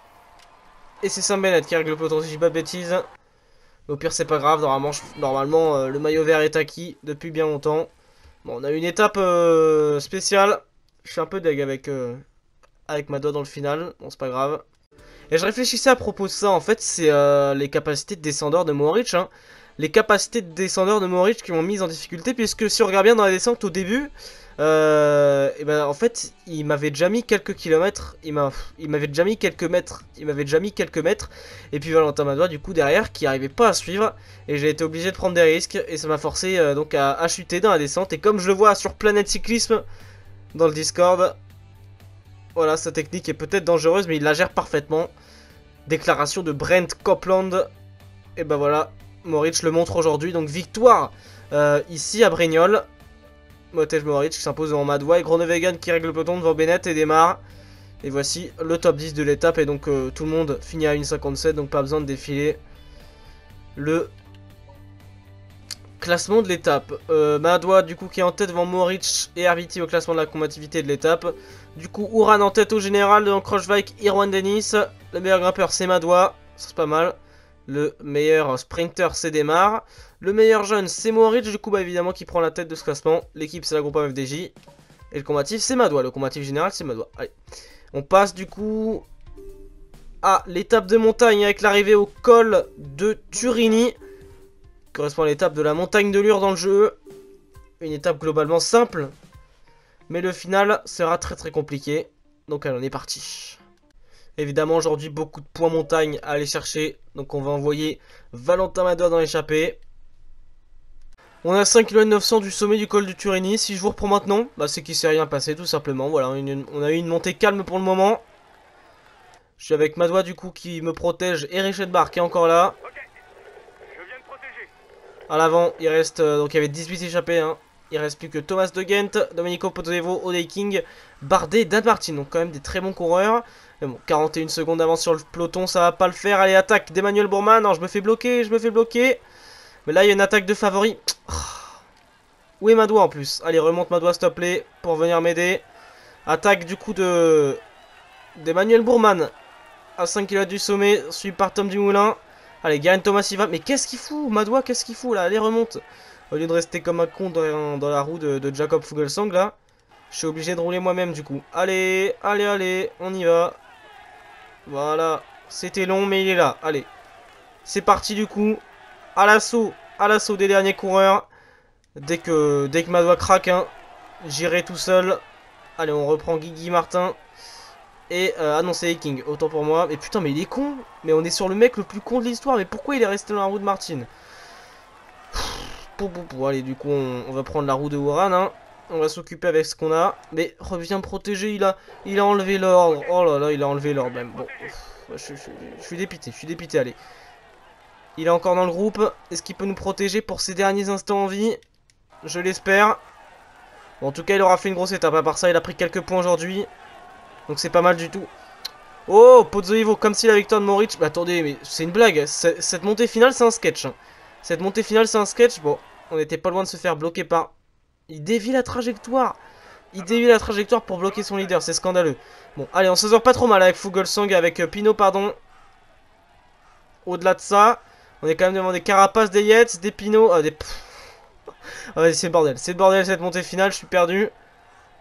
Et c'est Sam Bennett qui règle le peloton, si je dis pas de bêtises. Mais au pire, c'est pas grave. Normalement, je... Normalement euh, le maillot vert est acquis depuis bien longtemps. Bon, on a une étape euh, spéciale. Je suis un peu deg avec, euh, avec Madois dans le final. Bon, c'est pas grave. Et je réfléchissais à propos de ça. En fait, c'est euh, les capacités de descendeur de Mohoric. Hein. Les capacités de descendeur de Mohoric qui m'ont mis en difficulté. Puisque si on regarde bien dans la descente au début, euh, et ben, en fait, il m'avait déjà mis quelques kilomètres. Il m'avait déjà mis quelques mètres. Il m'avait déjà mis quelques mètres. Et puis Valentin Madois, du coup, derrière, qui n'arrivait pas à suivre. Et j'ai été obligé de prendre des risques. Et ça m'a forcé euh, donc à, à chuter dans la descente. Et comme je le vois sur Planète Cyclisme dans le Discord, voilà, sa technique est peut-être dangereuse, mais il la gère parfaitement. Déclaration de Brent Copeland. Et ben voilà, Mohoric le montre aujourd'hui. Donc victoire euh, ici à Brignoles. Matej Mohoric qui s'impose devant Madois et Groenewegen qui règle le peloton devant Bennett et démarre. Et voici le top dix de l'étape. Et donc euh, tout le monde finit à une cinquante-sept, donc pas besoin de défiler le classement de l'étape. Euh, Madois du coup qui est en tête devant Mohoric et R V T au classement de la combativité de l'étape. Du coup Uran en tête au général devant Krochwijk, Irwan Dennis. Le meilleur grimpeur c'est Madois, ça c'est pas mal. Le meilleur sprinter c'est Démarre. Le meilleur jeune c'est Mohoric du coup bah évidemment qui prend la tête de ce classement. L'équipe c'est la groupe F D J. Et le combatif c'est Madois, le combatif général c'est Madois. Allez, on passe du coup à l'étape de montagne avec l'arrivée au col de Turini. Correspond à l'étape de la montagne de Lure dans le jeu. Une étape globalement simple, mais le final sera très très compliqué. Donc allez, on est parti. Évidemment aujourd'hui beaucoup de points montagne à aller chercher. Donc on va envoyer Valentin Madois dans l'échappée. On a cinq kilomètres neuf cents du sommet du col du Turini. Si je vous reprends maintenant, bah, c'est qu'il s'est rien passé tout simplement. Voilà, une, on a eu une montée calme pour le moment. Je suis avec Madois du coup qui me protège et Richetbar qui est encore là. À l'avant, il reste, euh, donc il y avait dix-huit échappés, hein. Il reste plus que Thomas de Ghent, Domenico Pozzovivo, Odey King, Bardet, Dan Martin. Donc quand même des très bons coureurs. Mais bon, quarante et une secondes d'avance sur le peloton, ça va pas le faire. Allez, attaque d'Emmanuel Bourman. Non, je me fais bloquer, je me fais bloquer. Mais là, il y a une attaque de favori. Où est Madois en plus? Allez, remonte Madois, s'il te plaît, pour venir m'aider. Attaque du coup de d'Emmanuel Bourman à cinq kilomètres du sommet, suivi par Tom Dumoulin. Allez, Garen Thomas il va. Mais qu'est-ce qu'il fout? Madois, qu'est-ce qu'il fout là? Allez, remonte. Au lieu de rester comme un con dans, dans la roue de, de Jakob Fuglsang là, je suis obligé de rouler moi-même du coup. Allez, allez, allez, on y va. Voilà, c'était long mais il est là. Allez, c'est parti du coup. À l'assaut, à l'assaut des derniers coureurs. Dès que, dès que Madois craque, hein, j'irai tout seul. Allez, on reprend Guigui Martin. Et, euh, ah non, c'est King, autant pour moi. Mais putain, mais il est con. Mais on est sur le mec le plus con de l'histoire. Mais pourquoi il est resté dans la roue de Martin? Pou, pou, pou. Allez, du coup, on, on va prendre la roue de Uran. Hein. On va s'occuper avec ce qu'on a. Mais reviens protéger, il a, il a enlevé l'ordre. Oh là là, il a enlevé l'ordre même. Bon, je, je, je, je suis dépité, je suis dépité, allez. Il est encore dans le groupe. Est-ce qu'il peut nous protéger pour ses derniers instants en vie? Je l'espère. Bon, en tout cas, il aura fait une grosse étape. À part ça, il a pris quelques points aujourd'hui. Donc c'est pas mal du tout. Oh, Pozzovivo, comme si la victoire de Mohoric. Bah attendez, mais c'est une blague. Cette montée finale, c'est un sketch. Hein. Cette montée finale, c'est un sketch. Bon, on était pas loin de se faire bloquer par... Il dévie la trajectoire. Il dévie la trajectoire pour bloquer son leader. C'est scandaleux. Bon, allez, on se sort pas trop mal avec Fuglsang, avec euh, Pinot, pardon. Au-delà de ça, on est quand même devant des Carapaces, des Yates, des Pinot... Euh, des... Oh, c'est le bordel. C'est le bordel cette montée finale. Je suis perdu.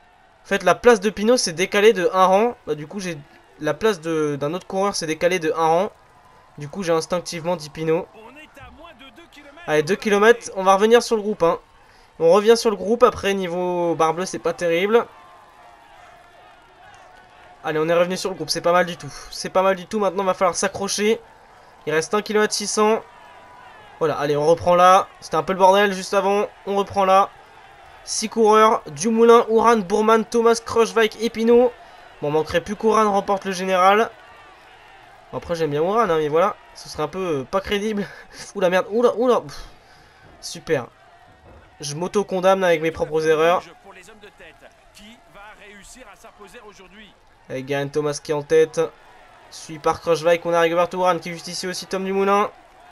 En fait, la place de Pinot s'est décalée de un rang. Bah, du coup, j'ai la place d'un autre coureur s'est décalée de un rang. Du coup, j'ai instinctivement dit Pinot. Allez, deux kilomètres. On va revenir sur le groupe. Hein. On revient sur le groupe. Après, niveau barre bleue, c'est pas terrible. Allez, on est revenu sur le groupe. C'est pas mal du tout. C'est pas mal du tout. Maintenant, il va falloir s'accrocher. Il reste un kilomètre six cents. Voilà, allez, on reprend là. C'était un peu le bordel juste avant. On reprend là. six coureurs. Dumoulin, Uran, Bourman, Thomas, Kruijswijk et Pinot. Bon, on manquerait plus qu'Uran remporte le général. Bon, après, j'aime bien Uran, hein, mais voilà. Ce serait un peu euh, pas crédible. Oula, merde. Oula, oula. Pff. Super. Je m'auto-condamne avec mes propres erreurs. Avec Geraint Thomas qui est en tête. Suivi par Kruijswijk. On arrive vers Uran qui est juste ici aussi. Tom Dumoulin.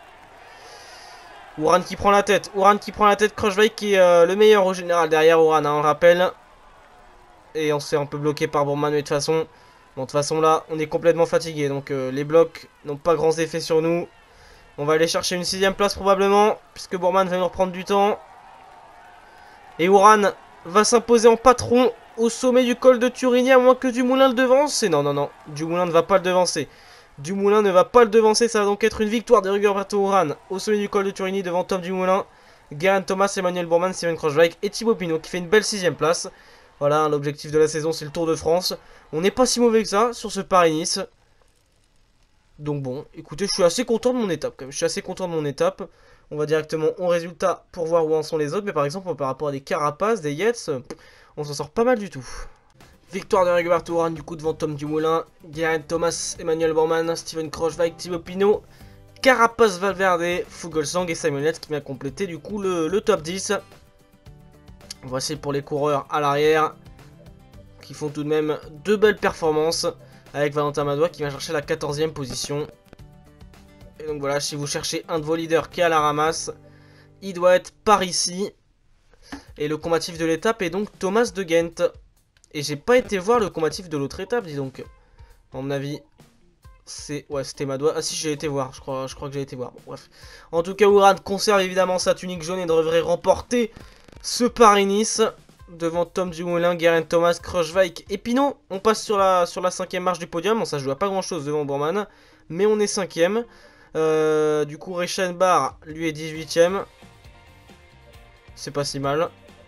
Uran qui prend la tête. Uran qui prend la tête. Kruijswijk qui est euh, le meilleur au général derrière Uran, hein, on le rappelle. Et on s'est un peu bloqué par Bourman. Mais de toute façon, bon, de toute façon là, on est complètement fatigué. Donc euh, les blocs n'ont pas grands effets sur nous. On va aller chercher une sixième place probablement. Puisque Bourman va nous reprendre du temps. Et Uran va s'imposer en patron au sommet du col de Turini. À moins que Dumoulin le devance. Et non, non, non. Dumoulin ne va pas le devancer. Dumoulin ne va pas le devancer, ça va donc être une victoire de Rigoberto Uran au sommet du col de Turini devant Tom Dumoulin, Geraint Thomas, Emmanuel Bourman, Steven Kruijswijk et Thibaut Pinot qui fait une belle sixième place. Voilà, l'objectif de la saison c'est le Tour de France. On n'est pas si mauvais que ça sur ce Paris-Nice. Donc bon, écoutez, je suis assez content de mon étape quand même. Je suis assez content de mon étape. On va directement au résultat pour voir où en sont les autres. Mais par exemple, par rapport à des Carapaces, des Yates, on s'en sort pas mal du tout. Victoire de Rigoberto Uran du coup devant Tom Dumoulin, Geraint Thomas, Emmanuel Bourman, Steven Kruijswijk, Thibaut Pinot, Carapace, Valverde, Fuglsang et Simon Yates qui vient compléter du coup le, le top dix. Voici pour les coureurs à l'arrière qui font tout de même deux belles performances avec Valentin Madois qui vient chercher la quatorzième position. Et donc voilà, si vous cherchez un de vos leaders qui est à la ramasse, il doit être par ici. Et le combatif de l'étape est donc Thomas de Ghent. Et j'ai pas été voir le combatif de l'autre étape, dis donc. À mon avis, c'est... Ouais, c'était Madois. Ah si, j'ai été voir. Je crois, je crois que j'ai été voir. Bon, bref. En tout cas, Uran conserve évidemment sa tunique jaune et devrait remporter ce Paris-Nice. Devant Tom Dumoulin, Geraint Thomas, Kruijswijk et Pinot. On passe sur la, sur la cinquième marche du podium. Bon, ça joue à pas grand-chose devant Bourman. Mais on est cinquième. Euh, du coup, Reichenbach, lui, est dix-huitième. C'est pas si mal.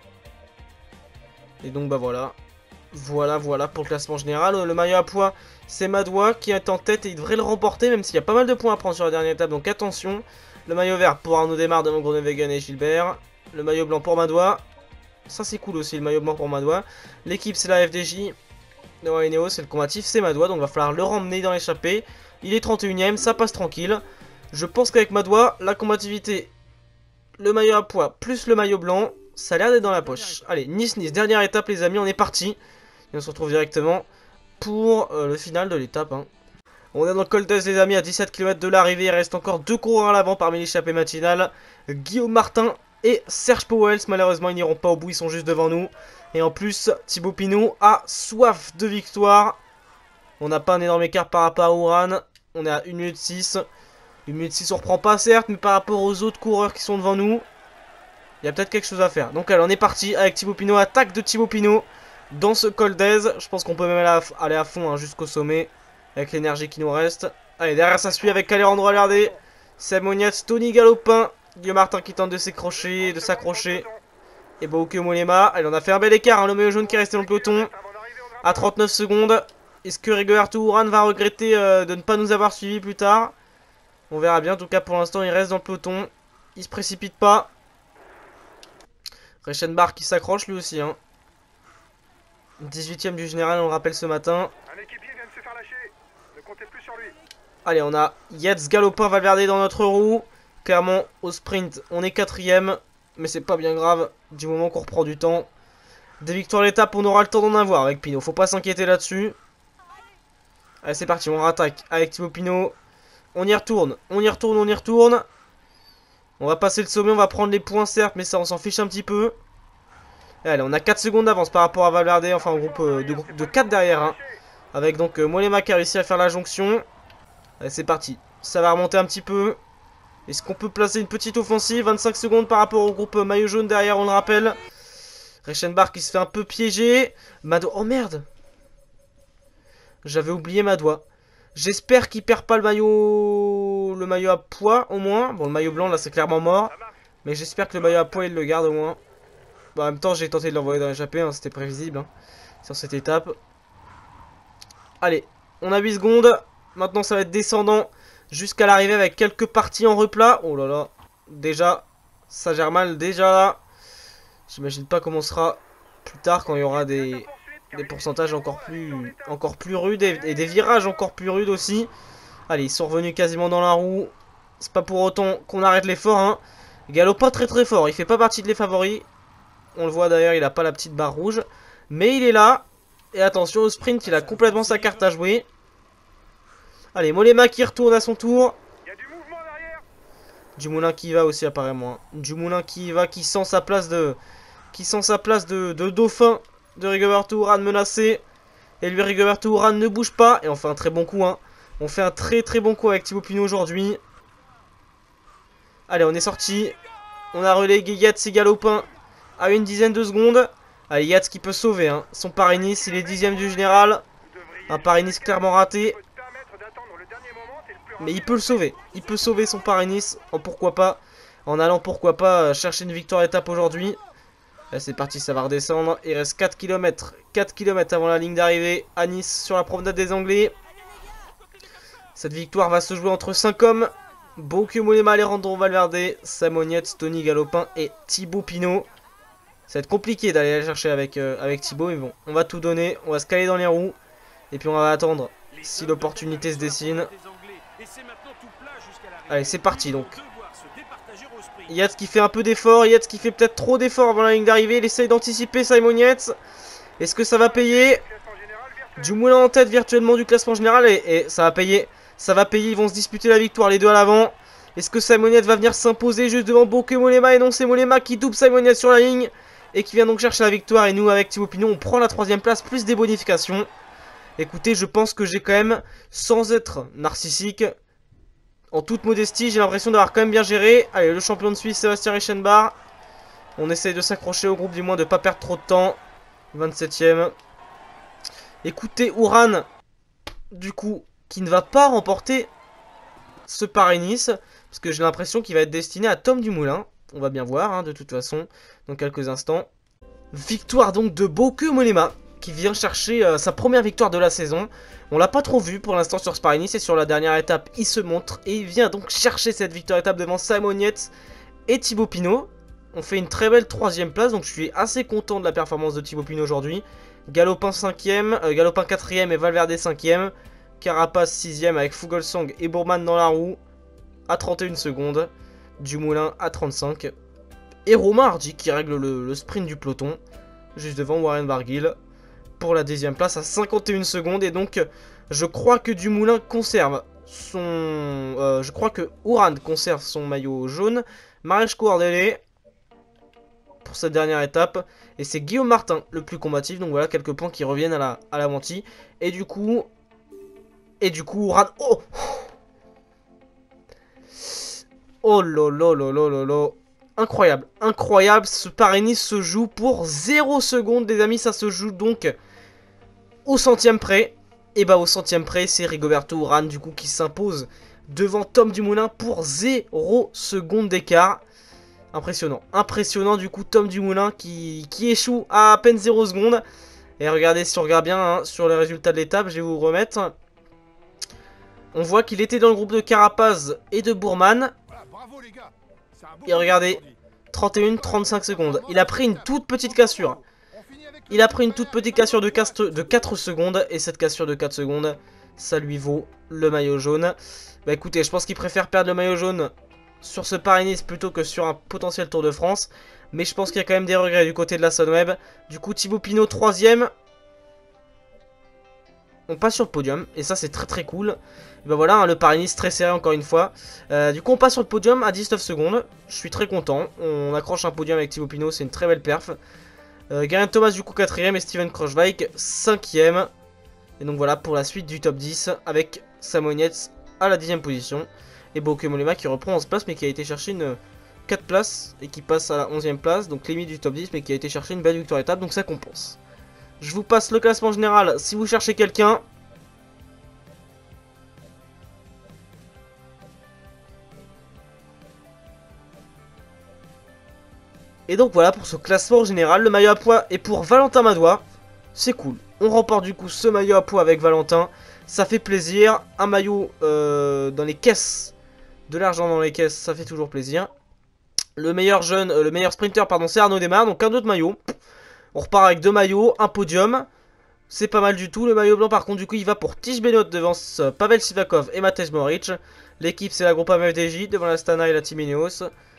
Et donc, bah voilà. Voilà, voilà pour le classement général. Le maillot à pois, c'est Madois qui est en tête et il devrait le remporter, même s'il y a pas mal de points à prendre sur la dernière étape. Donc attention. Le maillot vert pour Arnaud Démarre devant Groenewegen et Gilbert. Le maillot blanc pour Madois. Ça, c'est cool aussi, le maillot blanc pour Madois. L'équipe, c'est la F D J. Non, Ineos, c'est le combatif, c'est Madois. Donc il va falloir le ramener dans l'échappée. Il est trente et unième, ça passe tranquille. Je pense qu'avec Madois, la combativité, le maillot à pois plus le maillot blanc, ça a l'air d'être dans la poche. Allez, Nice-Nice, dernière étape, les amis, on est parti. Et on se retrouve directement pour euh, le final de l'étape. Hein. On est dans le col d'Ez, les amis, à dix-sept kilomètres de l'arrivée. Il reste encore deux coureurs à l'avant parmi l'échappée matinale. Guillaume Martin et Serge Pauwels. Malheureusement, ils n'iront pas au bout, ils sont juste devant nous. Et en plus, Thibaut Pinot a soif de victoire. On n'a pas un énorme écart par rapport à Uran. On est à une minute six. une minute six, on reprend pas certes, mais par rapport aux autres coureurs qui sont devant nous, il y a peut-être quelque chose à faire. Donc allez, on est parti avec Thibaut Pinot. Attaque de Thibaut Pinot. Dans ce col d'Ez, je pense qu'on peut même aller à fond hein, jusqu'au sommet avec l'énergie qui nous reste. Allez, derrière ça suit avec Alejandro Valverde, Simon Yates, Tony Galopin, Guillaume Martin qui tente de s'accrocher, de s'accrocher. Et Bauke Mollema. Allez, on a fait un bel écart, hein, le maillot jaune qui est resté dans le peloton. À trente-neuf secondes. Est-ce que Rigoberto Uran va regretter euh, de ne pas nous avoir suivis plus tard? On verra bien. En tout cas, pour l'instant, il reste dans le peloton. Il se précipite pas. Reichenbach qui s'accroche lui aussi. Hein. dix-huitième du général, on le rappelle ce matin. Un équipier vient de se faire lâcher. Ne comptez plus sur lui. Allez, on a Yates, Galopin, Valverde dans notre roue. Clairement, au sprint, on est quatrième. Mais c'est pas bien grave, du moment qu'on reprend du temps. Des victoires à l'étape, on aura le temps d'en avoir avec Pinot. Faut pas s'inquiéter là-dessus. Allez, c'est parti, on rattaque avec Thibaut Pinot. On y retourne, on y retourne, on y retourne. On va passer le sommet, on va prendre les points certes, mais ça on s'en fiche un petit peu. Allez, on a quatre secondes d'avance par rapport à Valverde, enfin un groupe euh, de, de quatre derrière. Hein, avec donc euh, Mollema qui a réussi à faire la jonction. Allez, c'est parti, ça va remonter un petit peu. Est-ce qu'on peut placer une petite offensive? Vingt-cinq secondes par rapport au groupe euh, maillot jaune derrière, on le rappelle. Reichenbach qui se fait un peu piéger. Madoua. Oh merde. J'avais oublié Madoua. J'espère qu'il perd pas le maillot... Le maillot à poids au moins. Bon, le maillot blanc là c'est clairement mort. Mais j'espère que le maillot à poids il le garde au moins. Bon, en même temps j'ai tenté de l'envoyer dans l'échappée. Hein, c'était prévisible hein, sur cette étape. Allez, on a huit secondes. Maintenant ça va être descendant jusqu'à l'arrivée avec quelques parties en replat. Oh là là. Déjà, ça gère mal déjà là. J'imagine pas comment sera plus tard quand il y aura des... Des pourcentages encore plus, encore plus rudes et, et des virages encore plus rudes aussi. Allez, ils sont revenus quasiment dans la roue. C'est pas pour autant qu'on arrête l'effort. Hein. Galopin très très fort. Il fait pas partie de les favoris. On le voit d'ailleurs, il a pas la petite barre rouge. Mais il est là. Et attention, au sprint, il a complètement sa carte à jouer. Allez, Mollema qui retourne à son tour. Dumoulin qui y va aussi apparemment. Dumoulin qui y va, qui sent sa place de, qui sent sa place de, de dauphin. De Rigoberto Urán menacé. Et lui Rigoberto Urán ne bouge pas. Et on fait un très bon coup hein. On fait un très très bon coup avec Thibaut Pinot aujourd'hui. Allez on est sorti. On a relégué Yates et Galopin à une dizaine de secondes. Allez Yates qui peut sauver hein. Son Paris-Nice il est dixième du général. Un Paris-Nice clairement raté. Mais il peut le sauver. Il peut sauver son Paris-Nice. En pourquoi pas. En allant pourquoi pas chercher une victoire étape aujourd'hui. Là c'est parti, ça va redescendre. Il reste quatre kilomètres. quatre kilomètres avant la ligne d'arrivée à Nice sur la promenade des Anglais. Cette victoire va se jouer entre cinq hommes. Bauke Mollema, Alejandro Valverde, Simon Yates, Tony Galopin et Thibaut Pinot. Ça va être compliqué d'aller la chercher avec, euh, avec Thibaut. Mais bon, on va tout donner. On va se caler dans les roues. Et puis on va attendre si l'opportunité se dessine. Allez, c'est parti donc. Yates qui fait un peu d'effort, Yates qui fait peut-être trop d'efforts avant la ligne d'arrivée, il essaye d'anticiper Simon Yates. Est-ce que ça va payer? Dumoulin en tête virtuellement du classement général et, et ça va payer. Ça va payer, ils vont se disputer la victoire les deux à l'avant. Est-ce que Simon Yates va venir s'imposer juste devant Bauke Mollema? Et non, c'est Mollema qui double Simon Yates sur la ligne et qui vient donc chercher la victoire. Et nous avec Thibaut Pinot on prend la troisième place plus des bonifications. Écoutez, je pense que j'ai quand même, sans être narcissique, en toute modestie, j'ai l'impression d'avoir quand même bien géré. Allez, le champion de Suisse, Sébastien Reichenbach. On essaye de s'accrocher au groupe, du moins de ne pas perdre trop de temps. vingt-septième. Écoutez, Urán, du coup, qui ne va pas remporter ce Paris-Nice. Parce que j'ai l'impression qu'il va être destiné à Tom Dumoulin. On va bien voir, hein, de toute façon, dans quelques instants. Victoire donc de Bauke Mollema, qui vient chercher euh, sa première victoire de la saison. On l'a pas trop vu pour l'instant sur ce Paris-Nice et sur la dernière étape il se montre et il vient donc chercher cette victoire étape devant Simon Yates et Thibaut Pinot. On fait une très belle troisième place donc je suis assez content de la performance de Thibaut Pinot aujourd'hui. Galopin cinquième, euh, Galopin quatrième et Valverde cinquième. Carapaz sixième avec Fuglsang et Bourman dans la roue à trente et une secondes. Dumoulin à trente-cinq. Et Romain Hardy qui règle le, le sprint du peloton juste devant Warren Barguil pour la deuxième place à cinquante et une secondes. Et donc je crois que Dumoulin conserve son... Euh, je crois que Urán conserve son maillot jaune. Maresco Ardelais pour cette dernière étape. Et c'est Guillaume Martin le plus combatif. Donc voilà quelques points qui reviennent à la, à la menti. Et du coup... Et du coup Urán... Oh Oh lolo lolo lolo. Incroyable, incroyable, ce Paris-Nice se joue pour zéro seconde les amis, ça se joue donc au centième près. Et bah au centième près c'est Rigoberto Urán du coup qui s'impose devant Tom Dumoulin pour zéro seconde d'écart. Impressionnant, impressionnant du coup Tom Dumoulin qui, qui échoue à à peine zéro seconde. Et regardez, si on regarde bien hein, sur les résultats de l'étape, je vais vous remettre. On voit qu'il était dans le groupe de Carapaz et de Bourman. Et regardez, trente et une trente-cinq secondes. Il a pris une toute petite cassure. Il a pris une toute petite cassure de quatre secondes. Et cette cassure de quatre secondes, ça lui vaut le maillot jaune. Bah écoutez, je pense qu'il préfère perdre le maillot jaune sur ce Paris-Nice plutôt que sur un potentiel Tour de France. Mais je pense qu'il y a quand même des regrets du côté de la Sunweb. Du coup, Thibaut Pinot, troisième. On passe sur le podium. Et ça, c'est très très cool. Et ben voilà, hein, le Paris-Nice très serré encore une fois. Euh, du coup, on passe sur le podium à dix-neuf secondes. Je suis très content. On accroche un podium avec Thibaut Pinot. C'est une très belle perf. Euh, Geraint Thomas, du coup, quatrième. Et Steven Kruijswijk, cinquième. Et donc voilà pour la suite du top dix. Avec Simon Yates à la dixième position. Et Bauke Mollema qui reprend en ce place. Mais qui a été chercher une, quatre places et qui passe à la onzième place, donc limite du top dix, mais qui a été chercher une belle victoire étape, donc ça compense. Je vous passe le classement général si vous cherchez quelqu'un. Et donc voilà pour ce classement général, le maillot à poids est pour Valentin Madois. C'est cool, on remporte du coup ce maillot à poids avec Valentin. Ça fait plaisir, un maillot euh, dans les caisses, de l'argent dans les caisses, ça fait toujours plaisir. Le meilleur jeune, euh, le meilleur sprinter pardon, c'est Arnaud Desmar, donc un autre maillot. On repart avec deux maillots, un podium. C'est pas mal du tout. Le maillot blanc par contre du coup il va pour Tish Benoît devant euh, Pavel Sivakov et Matej Moric. L'équipe c'est la Groupama F D J devant la Stana et la Team Ineos.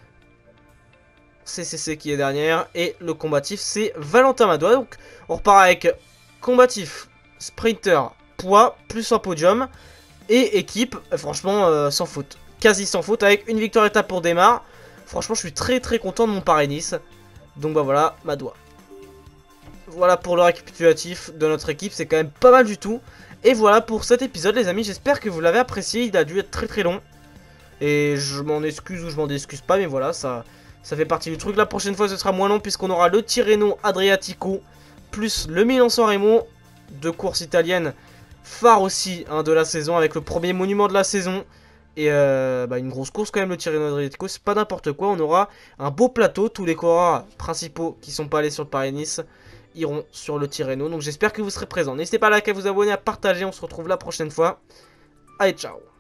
C C C qui est dernière. Et le combatif c'est Valentin Madois. Donc on repart avec combatif, sprinter, poids, plus un podium. Et équipe, euh, franchement euh, sans faute. Quasi sans faute avec une victoire étape pour Desmar. Franchement je suis très très content de mon Paris-Nice. Donc bah voilà, Madois. Voilà pour le récapitulatif de notre équipe, c'est quand même pas mal du tout. Et voilà pour cet épisode les amis, j'espère que vous l'avez apprécié, il a dû être très très long. Et je m'en excuse ou je m'en excuse pas, mais voilà, ça, ça fait partie du truc. La prochaine fois ce sera moins long puisqu'on aura le Tirreno Adriatico, plus le Milan-San Remo, deux courses italiennes phares aussi hein, de la saison, avec le premier monument de la saison. Et euh, bah une grosse course quand même, le Tirreno Adriatico, c'est pas n'importe quoi. On aura un beau plateau, tous les coureurs principaux qui sont pas allés sur le Paris-Nice iront sur le Tirreno. Donc j'espère que vous serez présents. N'hésitez pas à liker, à vous abonner, à partager. On se retrouve la prochaine fois. Allez, ciao.